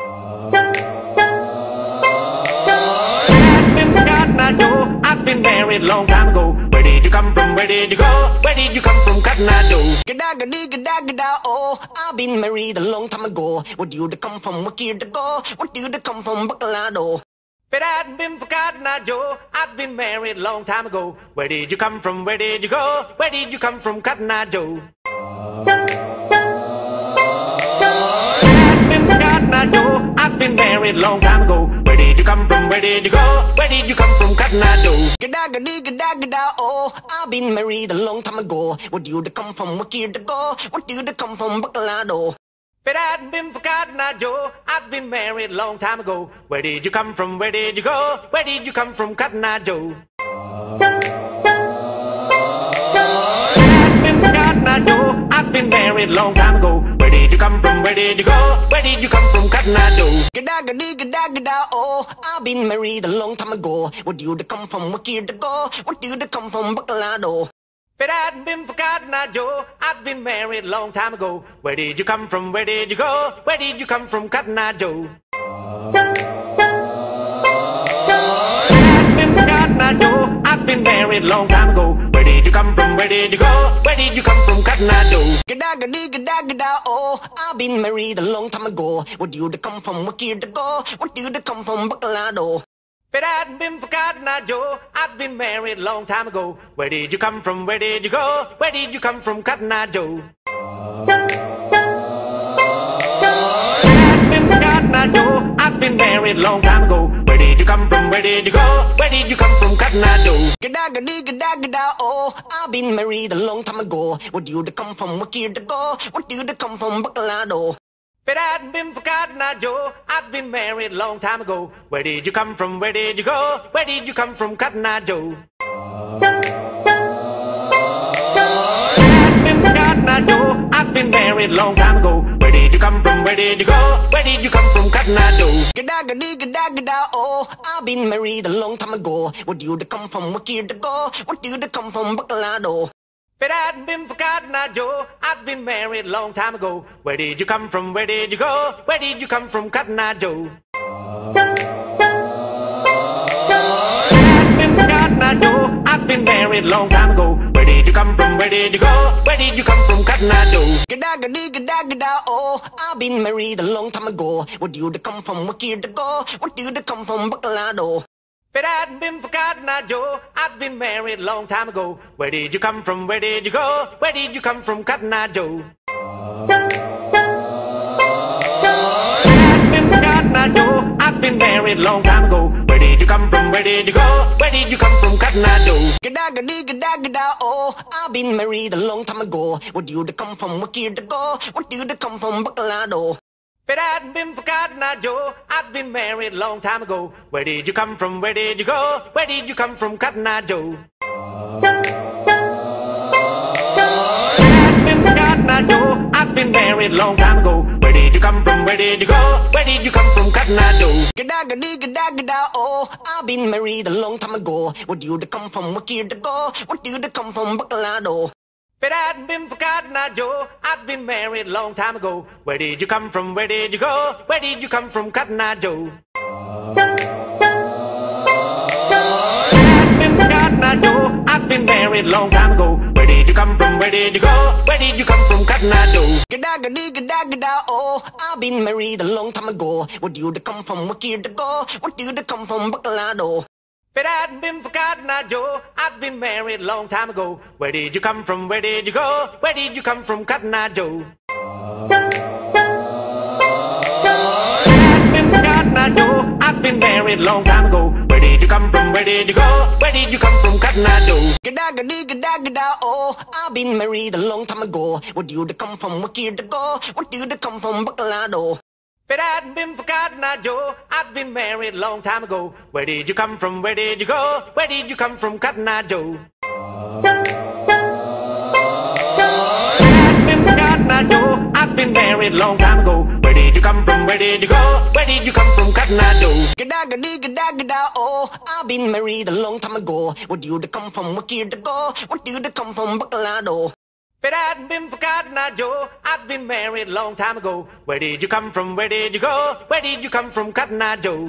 Cotton Eye Joe, I've been married a long time ago. Where did you come from? Where did you go? Where did you come from, Cotton Eye Joe?
Gada, oh, I've been married a long time ago. Where do you come from? What year to go? What do you come from, Bacalado?
If it hadn't been for Cotton Eye Joe, I'd been married a long time ago. Where did you come from? Where did you go? Where did you come from, Cotton Eye Joe? Cotton Eye Joe, I've been married a long time ago. Where did you come from? Where did you go? Where did you come from, Cotton Eye Joe?
Gada, oh, I've been married a long time ago. Where do you come from? What year to go? What do you come from, Bacalado?
If it hadn't been for Cotton Eye Joe, I'd been married a long time ago. Where did you come from? Where did you go? Where did you come from, Cotton Eye Joe? Cotton Eye Joe, I've been married a long time ago. Where did you come from? Where did you go? Where did you come from, Cotton Eye Joe?
Gada, oh, I've been married a long time ago. Where do you come from? What year to go? What do you come from, Bacalado?
If it hadn't been for Cotton Eye Joe, I'd been married a long time ago. Where did you come from? Where did you go? Where did you come from, Cotton Eye Joe? Cotton Eye Joe, I've been married a long time ago. Where did you come from? Where did you go? Where did you come from, Cotton Eye Joe?
Gada, oh, I've been married a long time ago. Where do you come from? What year to go? What do you come from, Bacalado?
If it hadn't been for Cotton Eye Joe, I'd been married a long time ago. Where did you come from? Where did you go? Where did you come from, Cotton Eye Joe? Cotton Eye Joe, I've been married a long time ago. Where did you come from? Where did you go? Where did you come from, Cotton Eye Joe?
Gada, oh, I've been married a long time ago. Where do you come from? What year to go? What do you come from, Bacalado?
If it hadn't been for Cotton Eye Joe, I'd been married a long time ago. Where did you come from? Where did you go? Where did you come from, Cotton Eye Joe? Cotton Eye Joe, I've been married a long time ago. Where did you come from? Where did you go? Where did you come from, Cotton Eye Joe?
Gada, oh, I've been married a long time ago. Where do you come from? What year to go? What do you come from, Bacalado?
If it hadn't been for Cotton Eye Joe, I'd been married a long time ago. Where did you come from? Where did you go? Where did you come from, Cotton Eye Joe? Cotton Eye Joe, I've been married a long time ago. Where did you come from? Where did you go? Where did you come from, Cotton Eye Joe?
Gada, oh, I've been married a long time ago. Where do you come from? What year to go? What do you come from, Bacalado?
If it hadn't been for Cotton Eye Joe, I'd been married a long time ago. Where did you come from? Where did you go? Where did you come from, Cotton Eye Joe? Cotton Eye Joe, I've been married a long time ago. Where did you come from? Where did you go? Where did you come from, Cotton Eye Joe?
Gada, oh, I've been married a long time ago. Where do you come from? What year to go? What do you come from, Bacalado?
If it hadn't been for Cotton Eye Joe, I'd been married a long time ago. Where did you come from? Where did you go? Where did you come from, Cotton Eye Joe? Cotton Eye Joe, I've been married a long time ago. Where did you come from? Where did you go? Where did you come from, Cotton Eye Joe?
Gada, oh, I've been married a long time ago. Where do you come from? What year to go? What do you come from, Bacalado?
If it hadn't been for Cotton Eye Joe, I'd been married a long time ago. Where did you come from? Where did you go? Where did you come from, Cotton Eye Joe? Cotton Eye Joe, I've been married a long time ago. Where did you come from? Where did you go? Where did you come from, Cotton Eye Joe?
Gada, oh, I've been married a long time ago. Where do you come from? What year to go? What do you come from, Bacalado?
If it hadn't been for Cotton Eye Joe, I'd been married a long time ago. Where did you come from? Where did you go? Where did you come from, Cotton Eye Joe? Eye Joe? I've been married long time ago. Where did you come from? Where did you go? Where did you come from, Cotton Eye Joe?
Gada, oh, I've been married a long time ago. Where do you come from? Where did you go? Where do you come from, Buckalado?
If it hadn't been for Cotton Eye Joe, I'd been married a long time ago. Where did you come from? Where did you go? Where did you come from, Cotton Eye Joe? Cotton Eye Joe, I've been married a long time ago. Where did you come from? Where did you go? Where did you come from, Cotton Eye Joe?
Gada, oh, I've been married a long time ago. Where do you come from? Where did you go? Where do you come from, Buckalado?
If it hadn't been for Cotton Eye Joe, I'd been married a long time ago. Where did you come from? Where did you go? Where did you come from, Cotton Eye Joe?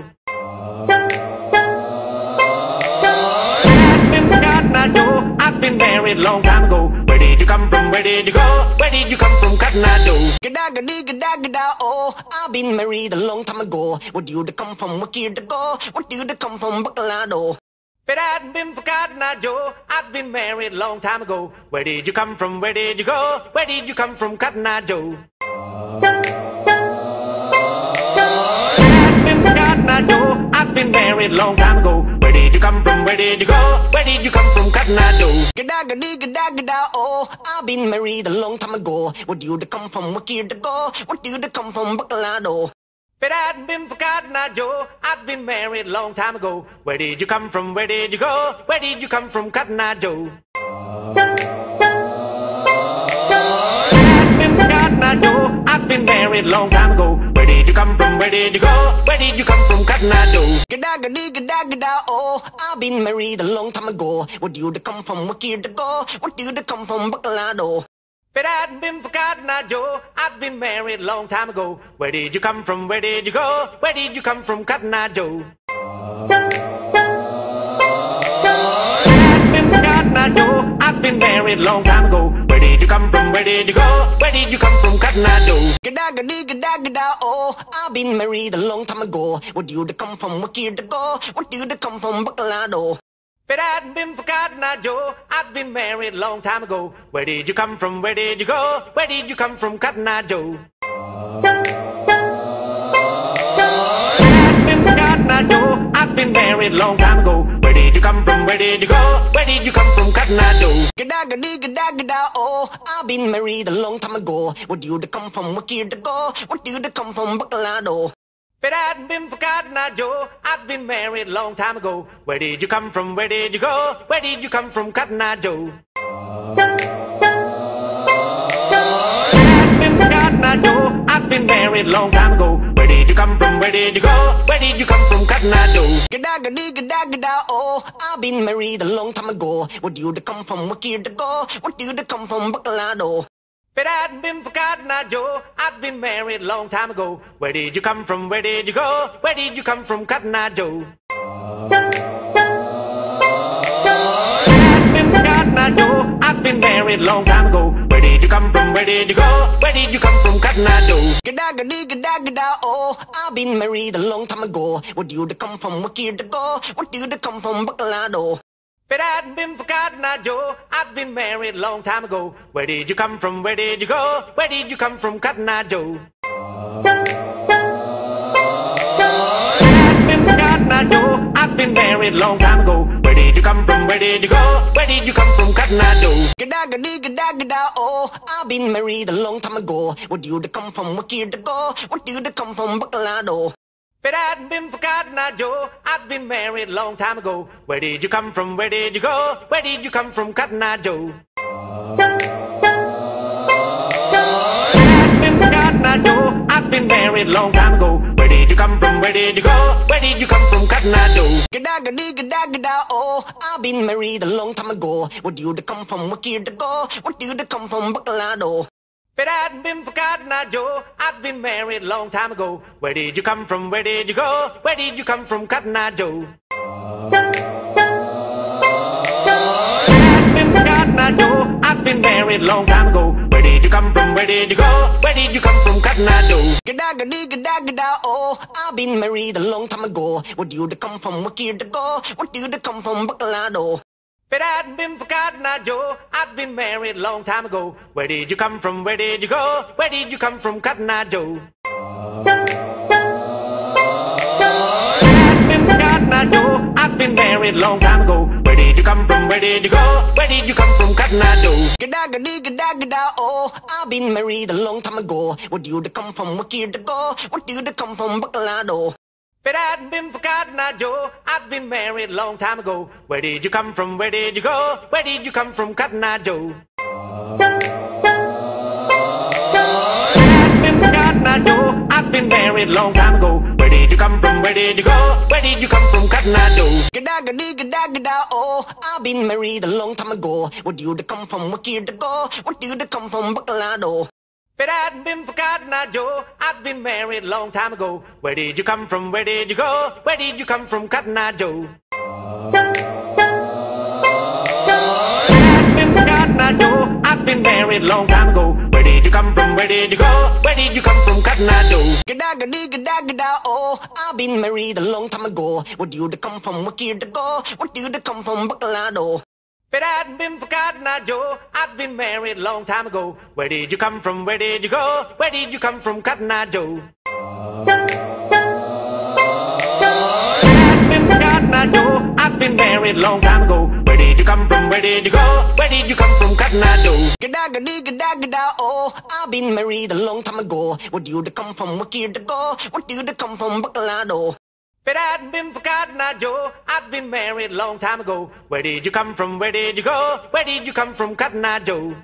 Cotton Eye Joe, I've been married a long time ago. Where did you come from? Where did you go? Where did you come from, Cotton Eye Joe?
Gada, oh, I've been married a long time ago. Where do you come from? Where did you go? Where do you come from, Buckalado?
If it hadn't been for Cotton Eye Joe, I'd been married a long time ago. Where did you come from? Where did you go? Where did you come from, Cotton Eye Joe? Cotton Eye Joe, I've been married a long time ago. Where did you come from? Where did you go? Where did you come from, Cotton Eye Joe?
Gada, oh, I've been married a long time ago. Where do you come from? Where did you go? Where do you come from, Buckalado?
If it hadn't been for Cotton Eye Joe, I'd been married a long time ago. Where did you come from? Where did you go? Where did you come from, Cotton Eye Joe? Cotton Eye Joe, I've been married a long time ago. Where did you come from? Where did you go? Where did you come from, Cotton Eye Joe?
Gada, oh, I've been married a long time ago. Where do you come from? Where did you go? Where do you come from, Buckalado?
If it hadn't been for Cotton Eye Joe, I'd been married a long time ago. Where did you come from? Where did you go? Where did you come from, Cotton Eye Joe? Cotton Eye Joe, I've been married a long time ago. Where did you come from? Where did you go? Where did you come from, Cotton Eye Joe?
Gada, oh, I've been married a long time ago. Where do you come from? Where did you go? Where do you come from, Buckalado?
If it hadn't been for Cotton Eye Joe, I'd been married a long time ago. Where did you come from? Where did you go? Where did you come from, Cotton Eye Joe? Cotton Eye Joe, I've been married a long time ago. Where did you come from? Where did you go? Where did you come from, Cotton Eye Joe?
Gada, oh, I've been married a long time ago. Where do you come from? Where did you go? Where do you come from, Buckalado?
If it hadn't been for Cotton Eye Joe, I'd been married a long time ago. Where did you come from? Where did you go? Where did you come from, Cotton Eye Joe? Cotton Eye Joe, I've been married a long time ago. Where did you come from? Where did you go? Where did you come from, Cotton Eye Joe?
Gada, oh, I've been married a long time ago. Where do you come from? Where did you go? Where do you come from, Buckalado?
If it hadn't been for Cotton Eye Joe, I'd been married a long time ago. Where did you come from? Where did you go? Where did you come from, Cotton Eye Joe? Cotton Eye Joe, I've been married a long time ago. Where did you come from? Where did you go? Where did you come from, Cotton Eye Joe?
Gada, oh, I've been married a long time ago. Where do you come from? Where did you go? Where do you come from, Buckalado?
If it hadn't been for Cotton Eye Joe, I'd been married a long time ago. Where did you come from? Where did you go? Where did you come from, Cotton Eye Joe? Cotton Eye Joe, I've been married a long time ago. Where did you come from? Where did you go? Where did you come from, Cotton Eye Joe?
Gada, oh, I've been married a long time ago. Where do you come from? Where did you go? Where do you come from, Buckalado?
If it hadn't been for Cotton Eye Joe, I'd been married a long time ago. Where did you come from? Where did you go? Where did you come from, Cotton Eye Joe? Cotton Eye Joe, I've been married a long time ago. Where did you come from? Where did you go? Where did you come from, Cotton Eye Joe?
Gada, oh, I've been married a long time ago. Where do you come from? Where did you go? Where do you come from, Buckalado?
If it hadn't been for Cotton Eye Joe, I'd been married a long time ago. Where did you come from? Where did you go? Where did you come from, Cotton Eye Joe? Cotton Eye Joe, I've been married a long time ago. Where did you come from? Where did you go? Where did you come from, Cotton Eye Joe?
Gada, oh, I've been married a long time ago. Where do you come from? Where did you go? Where do you come from, Buckalado?
If it hadn't been for Cotton Eye Joe, I'd been married a long time ago. Where did you come from? Where did you go? Where did you come from, Cotton Eye Joe? Eye Joe. I've been married long time ago. Where did you come from? Where did you go? Where did you come from, Cotton Eye Joe?
Gada, oh, I've been married a long time ago. Where do you come from? What year to go? What do you come from, Bacalado?
If it hadn't been for Cotton Eye Joe, I'd been married a long time ago. Where did you come from? Where did you go? Where did you come from, Cotton Eye Joe? Cotton Eye Joe, I've been married a long time ago. Where did you come from? Where did you go? Where did you come from, Cotton Eye Joe?
Gada, oh, I've been married a long time ago. Where do you come from? What year to go? What do you come from, Bacalado?
If it hadn't been for Cotton Eye Joe, I'd been married a long time ago. Where did you come from? Where did you go? Where did you come from, Cotton Eye Joe? Cotton Eye Joe, I've been married a long time ago. Where did you come from? Where did you go? Where did you come from, Cotton Eye Joe?
Gada, oh, I've been married a long time ago. Where do you come from? What year to go? What do you come from, Bacalado?
If it hadn't been for Cotton Eye Joe, I'd been married a long time ago. Where did you come from? Where did you go? Where did you come from, Cotton Eye Joe? Cotton Eye Joe, I've been married a long time ago. Where did you come from? Where did you go? Where did you come from, Cotton Eye Joe?
Gada, oh, I've been married a long time ago. Where do you come from? What year to go? What do you come from, Bacalado?
If it hadn't been for Cotton Eye Joe, I'd been married a long time ago. Where did you come from? Where did you go? Where did you come from, Cotton Eye Joe?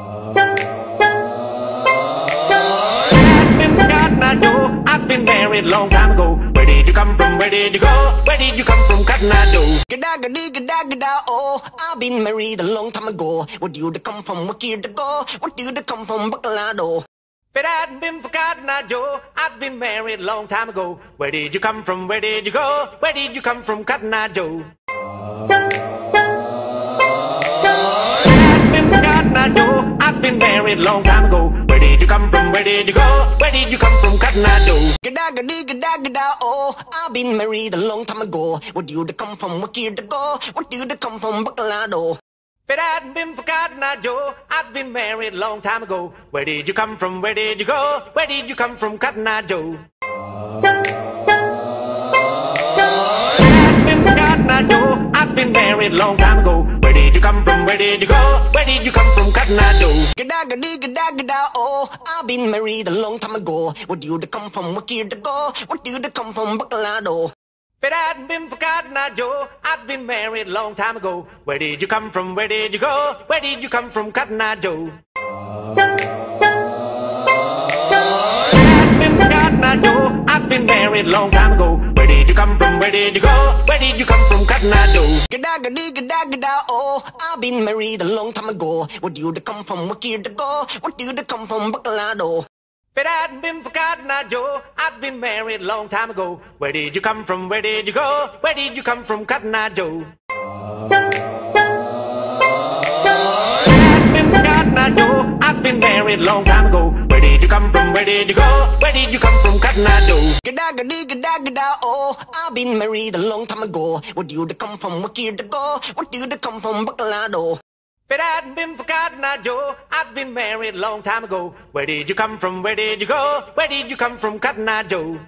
Cotton Eye Joe, I've been married a long time ago. Where did you come from? Where did you go? Where did you come from, Cotton Eye Joe?
Gada, oh, I've been married a long time ago. Where do you come from? What year to go? What do you come from, Bacalado?
If it hadn't been for Cotton Eye Joe, I'd been married a long time ago. Where did you come from? Where did you go? Where did you come from, Cotton Eye Joe? Cotton Eye Joe, I've been married a long time ago. Where did you come from? Where did you go? Where did you come from, Cotton Eye Joe?
Gada, oh, I've been married a long time ago. Where do you come from? What year to go? What do you come from, Bacalado?
If it hadn't been for Cotton Eye Joe, I'd been married a long time ago. Where did you come from? Where did you go? Where did you come from, Cotton Eye Joe? Cotton Eye Joe, I've been married a long time ago. Where did you come from? Where did you go? Where did you come from, Cotton Eye Joe?
Gada, oh, I've been married a long time ago. Where do you come from? What year to go? What do you come from, Bacalado?
If it hadn't been for Cotton Eye Joe, I'd been married a long time ago. Where did you come from? Where did you go? Where did you come from, Cotton Eye Joe? Cotton Eye Joe, I've been married a long time ago. Where did you come from? Where did you go? Where did you come from, Cotton Eye Joe?
Gada, oh, I've been married a long time ago. Where do you come from? What year to go? What do you come from, Bacalado?
If it hadn't been for Cotton Eye Joe, I'd been married a long time ago. Where did you come from? Where did you go? Where did you come from, Cotton Eye Joe? Cotton Eye Joe, I've been married a long time ago. Where did you come from? Where did you go? Where did you come from, Cotton Eye Joe?
Gada, oh, I've been married a long time ago. Where do you come from? What year to go? What do you come from, Bacalado?
If it hadn't been for Cotton Eye Joe, I'd been married a long time ago. Where did you come from? Where did you go? Where did you come from, Cotton Eye Joe?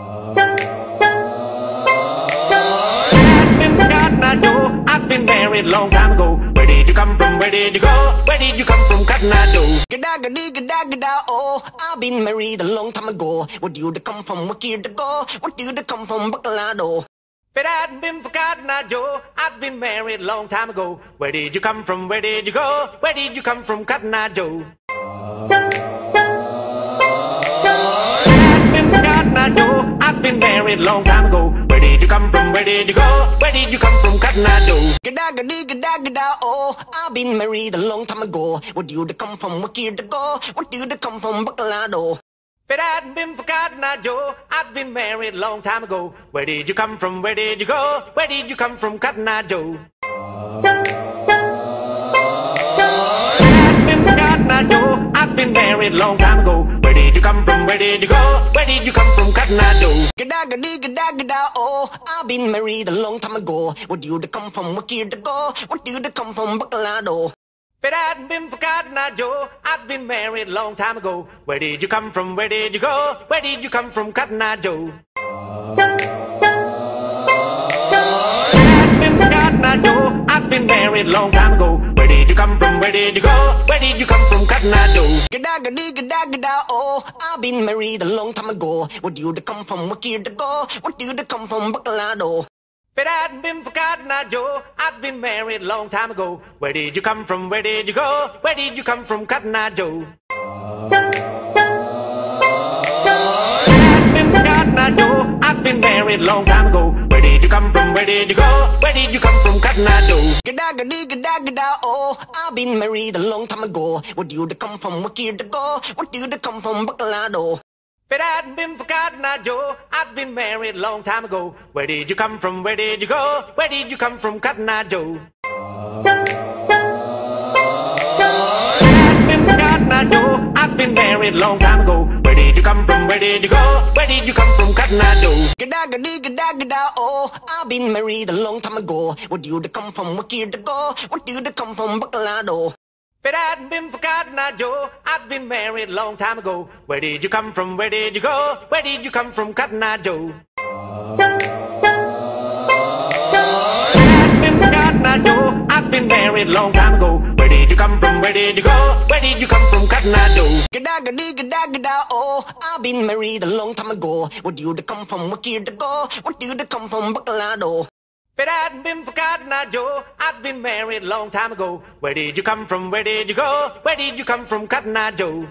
Cotton Eye Joe, I've been married a long time ago. Where did you come from? Where did you go? Where did you come from, Cotton Eye Joe?
Gada, oh, I've been married a long time ago. Where do you come from? What year to go? What do you come from, Bacalado?
If it hadn't been for Cotton Eye Joe, I'd been married a long time ago. Where did you come from? Where did you go? Where did you come from, Cotton Eye Joe? Cotton Eye Joe, I've been married a long time ago. Where did you come from? Where did you go? Where did you come from, Cotton Eye Joe?
Gada, oh, I've been married a long time ago. Where do you come from? What year to go? What do you come from, Bacalado?
If it hadn't been for Cotton Eye Joe, I'd been married a long time ago. Where did you come from? Where did you go? Where did you come from, Cotton Eye Joe? Cotton Eye Joe, I've been married a long time ago. Where did you come from? Where did you go? Where did you come from, Cotton Eye Joe?
Gada, oh, I've been married a long time ago. Where do you come from? What year to go? What do you come from, Bacalado?
If it hadn't been for Cotton Eye Joe, I'd been married a long time ago. Where did you come from? Where did you go? Where did you come from, Cotton Eye Joe? been married long time ago. Where did you come from? Where did you go? Where did you come from, Cotton Eye Joe?
Gada, oh, I've been married a long time ago. Where do you come from? What year to go? What do you come from, Bacalado?
If it hadn't been for Cotton Eye Joe, I'd been married a long time ago. Where did you come from? Where did you go? Where did you come from, Cotton Eye Joe? Cotton Eye Joe, I've been married a long time ago. Where did you come from? Where did you go? Where did you come from, Cotton Eye Joe?
Gada, oh, I've been married a long time ago. Where do you come from? What year to go? What do you come from, Bacalado?
If it hadn't been for Cotton Eye Joe, I'd been married a long time ago. Where did you come from? Where did you go? Where did you come from, Cotton Eye Joe? Cotton Eye Joe, I've been married a long time ago. Where did you come from? Where did you go? Where did you come from, Cotton Eye Joe?
Gada, oh, I've been married a long time ago. Where do you come from? What year to go? What do you come from, Bacalado?
If it hadn't been for Cotton Eye Joe, I'd been married a long time ago. Where did you come from? Where did you go? Where did you come from, Cotton Eye Joe? Cotton Eye Joe, I've been married a long time ago. Where did you come from? Where did you go? Where did you come from, Cotton Eye Joe?
Gada, oh, I've been married a long time ago. Where do you come from? What year to go? What do you come from, Bacalado?
If it hadn't been for Cotton Eye Joe, I'd been married a long time ago. Where did you come from? Where did you go? Where did you come from, Cotton Eye Joe?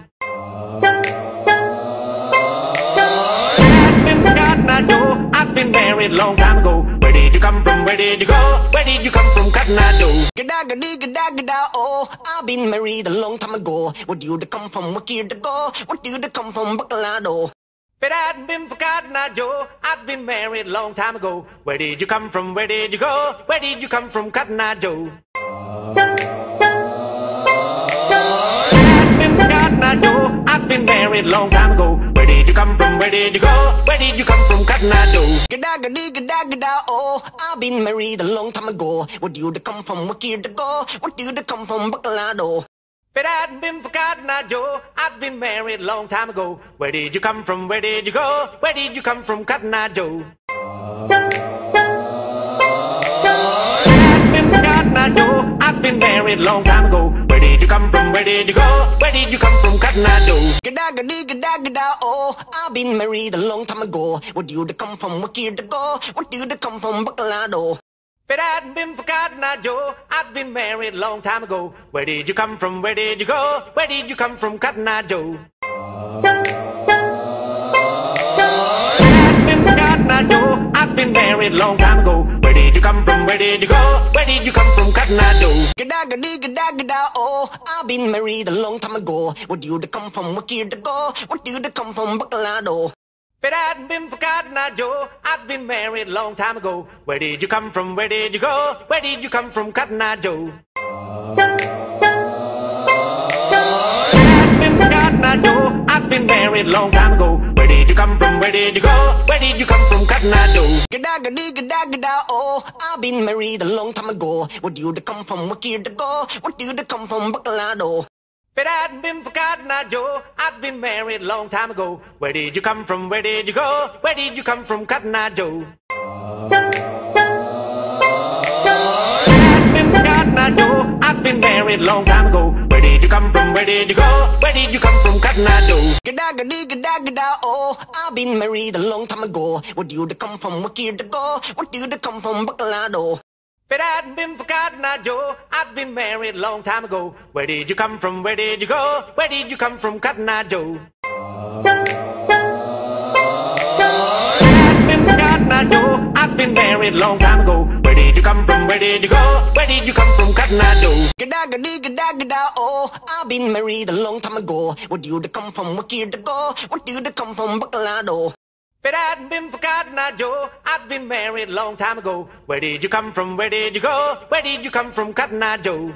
Cotton Eye Joe, I've been married a long time ago. Where did you come from? Where did you go? Where did you come from, Cotton Eye Joe?
Gada, oh, I've been married a long time ago. Where do you come from? What year to go? What do you come from, Bacalado?
If it hadn't been for Cotton Eye Joe, I'd been married a long time ago. Where did you come from? Where did you go? Where did you come from, Cotton Eye Joe? Cotton Eye Joe, I've been married a long time ago. Where did you come from? Where did you go? Where did you come from, Cotton Eye Joe?
Gada, oh, I've been married a long time ago. Where do you come from? What year to go? What do you come from, Bacalado?
If it hadn't been for Cotton Eye Joe, I'd been married a long time ago. Where did you come from? Where did you go? Where did you come from, Cotton Eye Joe? Cotton Eye Joe, I've been married a long time ago. Where did you come from? Where did you go? Where did you come from, Cotton Eye Joe?
Gada, oh, I've been married a long time ago. Where do you come from? What year to go? What do you come from, Bacalado?
If it hadn't been for Cotton Eye Joe, I'd been married a long time ago. Where did you come from? Where did you go? Where did you come from, Cotton Eye Joe? Cotton Eye Joe, I've been married a long time ago. Where did you come from? Where did you go? Where did you come from, Cotton Eye Joe?
Gada, oh, I've been married a long time ago. Where do you come from? What year to go? What do you come from, Bacalado?
If it hadn't been for Cotton Eye Joe, I'd been married a long time ago. Where did you come from? Where did you go? Where did you come from, Cotton Eye Joe? Cotton Eye Joe, I've been married a long time ago. Where did you come from? Where did you go? Where did you come from, Cotton Eye Joe?
Gada, oh, I've been married a long time ago. Where do you come from? What year to go? What do you come from, Bacalado?
If it hadn't been for Cotton Eye Joe, I'd been married a long time ago. Where did you come from? Where did you go? Where did you come from, Cotton Eye Joe? Cotton Eye Joe, I've been married a long time ago. Where did you come from? Where did you go? Where did you come from, Cotton Eye Joe?
Gada, oh, I've been married a long time ago. Where do you come from? What year to go? What do you come from, Bacalado?
If it hadn't been for Cotton Eye Joe, I'd been married a long time ago. Where did you come from? Where did you go? Where did you come from, Cotton Eye Joe? Cotton Eye Joe, I've been married a long time ago. Where did you come from? Where did you go? Where did you come from, Cotton Eye Joe?
Gada, oh, I've been married a long time ago. Where do you come from? What year to go? What do you come from, Bacalado?
If it hadn't been for Cotton Eye Joe, I'd been married a long time ago. Where did you come from? Where did you go? Where did you come from, Cotton Eye Joe?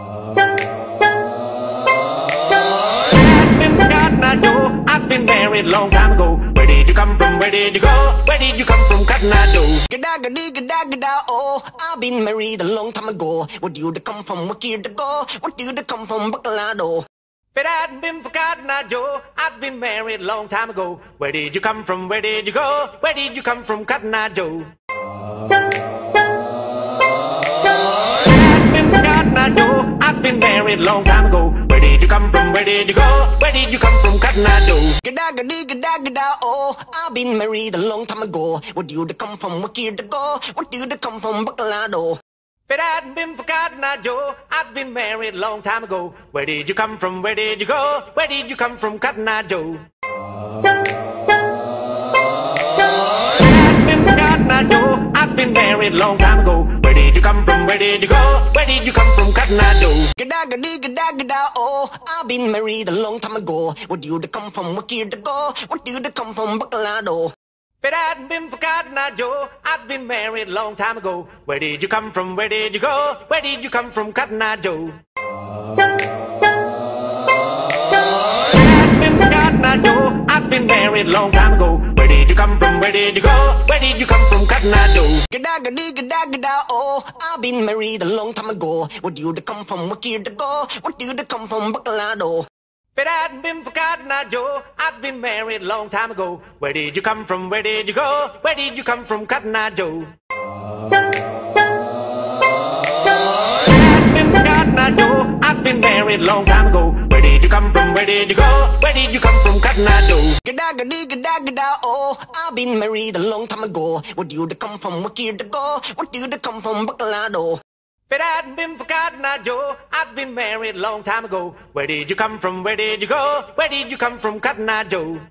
Cotton Eye Joe, I've been married a long time ago. Where did you come from? Where did you go? Where did you come from, Cotton Eye Joe?
Gada, oh, I've been married a long time ago. Where do you come from? What year to go? What do you come from, Bacalado?
If it hadn't been for Cotton Eye Joe, I'd been married a long time ago. Where did you come from? Where did you go? Where did you come from, Cotton Eye Joe? Cotton Eye Joe? I've been married long time ago. Where did you come from? Where did you go? Where did you come from, Cotton Eye Joe?
Gada, oh, I've been married a long time ago. Where do you come from? What year to go? What do you come from, Bacalado?
If it hadn't been for Cotton Eye Joe, I've been married a long time ago. Where did you come from? Where did you go? Where did you come from, Cotton Eye Joe? Cotton Eye Joe, I've been married a long time ago. Where did you come from? Where did you go? Where did you come from, Cotton Eye Joe?
Gada, oh, I've been married a long time ago. Where do you come from? What year to go? What do you come from, Bacalado?
If it hadn't been for Cotton Eye Joe, I've been married a long time ago. Where did you come from? Where did you go? Where did you come from, Cotton Eye Joe? Cotton Eye Joe, I've been married a long time ago. Where did you come from? Where did you go? Where did you come from, Cotton Eye Joe?
Gada, oh, I've been married a long time ago. Where do you come from? What year to go? What do you come from, Bacalado?
If it hadn't been for Cotton Eye Joe, I've been married a long time ago. Where did you come from? Where did you go? Where did you come from, Cotton Eye Joe? Cotton Eye Joe, I've been married a long time ago. Where did you come from? Where did you go? Where did you come from, Cotton Eye Joe?
Gada, oh, I've been married a long time ago. Where do you come from? What year to go? What do you come from, Bacalado?
If it hadn't been for Cotton Eye Joe, I've been married a long time ago. Where did you come from? Where did you go? Where did you come from, Cotton Eye Joe?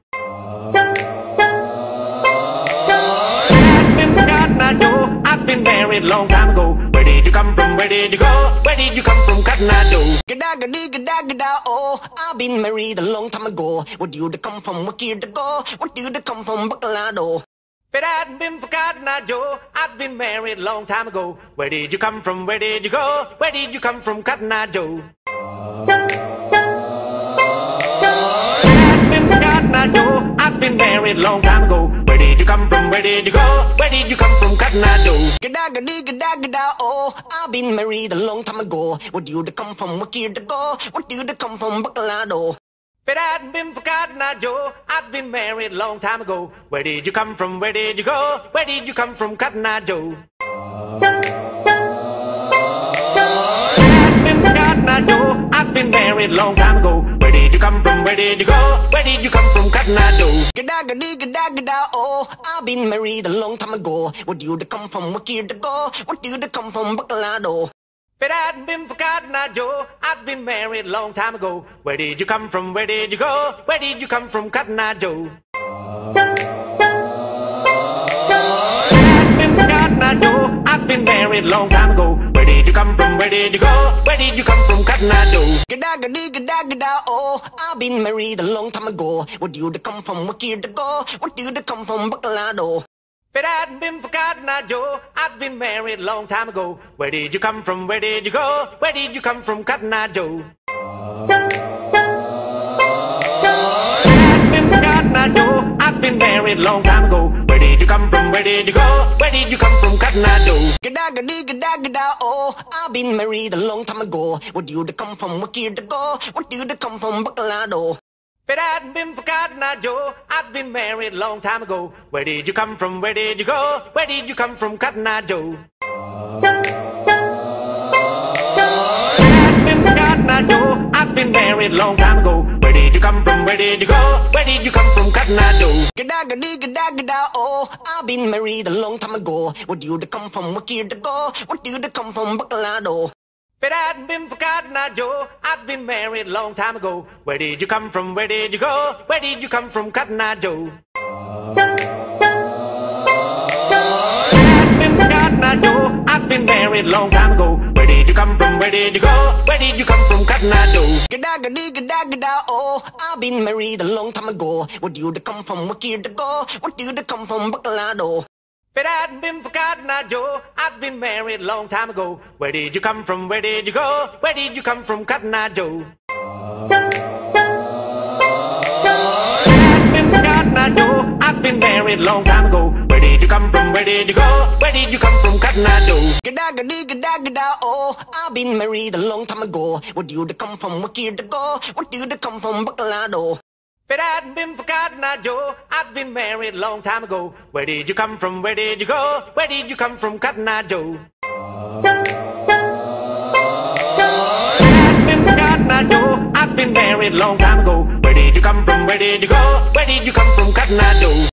Cotton Eye Joe, I've been married a long time ago. Where did you come from? Where did you go? Where did you come from, Cotton Eye Joe?
Gada, oh, I've been married a long time ago. Where do you come from? What year to go? What do you come from, Bacalado?
If it hadn't been for Cotton Eye Joe, I've been married a long time ago. Where did you come from? Where did you go? Where did you come from, Cotton Eye Joe? Cotton Eye Joe, I've been married a long time ago. Where did you come from? Where did you go? Where did you come from, Cotton Eye Joe?
Gada, oh, I've been married a long time ago. Where do you come from? What year to go? What do you come from, Bacalado?
If it hadn't been for Cotton Eye Joe, I've been married a long time ago. Where did you come from? Where did you go? Where did you come from, Cotton Eye Joe? Cotton Eye Joe, I've been married a long time ago. Where did you come from? Where did you go? Where did you come from, Cotton Eye Joe?
Gada, oh, I've been married a long time ago. Where do you come from? What year to go? What do you come from, Bacalado?
If it hadn't been for Cotton Eye Joe, I've been married a long time ago. Where did you come from? Where did you go? Where did you come from, Cotton Eye Joe? Cotton Eye Joe, I've been married a long time ago. Where did you come from? Where did you go? Where did you come from, Cotton Eye Joe?
Gada, oh, I've been married a long time ago. Where do you come from? What year to go? What do you come from, Bacalado?
If it hadn't been for Cotton Eye Joe, I've been married a long time ago. Where did you come from? Where did you go? Where did you come from, Cotton Eye Joe? Cotton Eye Joe, I've been married a long time ago. Where did you come from? Where did you go? Where did you come from, Cotton Eye Joe?
Gada, oh, I've been married a long time ago. Where do you come from? What year to go? What do you come from, Bacalado?
If it hadn't been for Cotton Eye Joe, I've been married a long time ago. Where did you come from? Where did you go? Where did you come from, Cotton Eye Joe? Cotton Eye Joe, I've been married a long time ago. Where did you come from? Where did you go? Where did you come from, Cotton Eye Joe?
Gada, oh, I've been married a long time ago. Where do you come from? What year to go? What do you come from, Bacalado?
If it hadn't been for Cotton Eye Joe, I've been married a long time ago. Where did you come from? Where did you go? Where did you come from, Cotton Eye Joe? Cotton Eye Joe, I've been married a long time ago. Where did you come from? Where did you go? Where did you come from, Cotton Eye Joe?
Gada, oh, I've been married a long time ago. Where do you come from? What year to go? What do you come from, Bacalado?
If it hadn't been for Cotton Eye Joe, I've been married a long time ago. Where did you come from? Where did you go? Where did you come from, Cotton Eye Joe? Cotton Eye Joe, I've been married a long time ago. Where did you come from? Where did you go? Where did you come from, Cotton Eye Joe?
Gada, oh, I've been married a long time ago. Where do you come from? What year to go? What do you come from, Bacalado?
If it hadn't been for Cotton Eye Joe, I've been married a long time ago. Where did you come from? Where did you go? Where did you come from, Cotton Eye Joe? Eye Joe. I've been married long time ago. Where did you come from? Where did you go? Where did you come from, Cotton Eye Joe?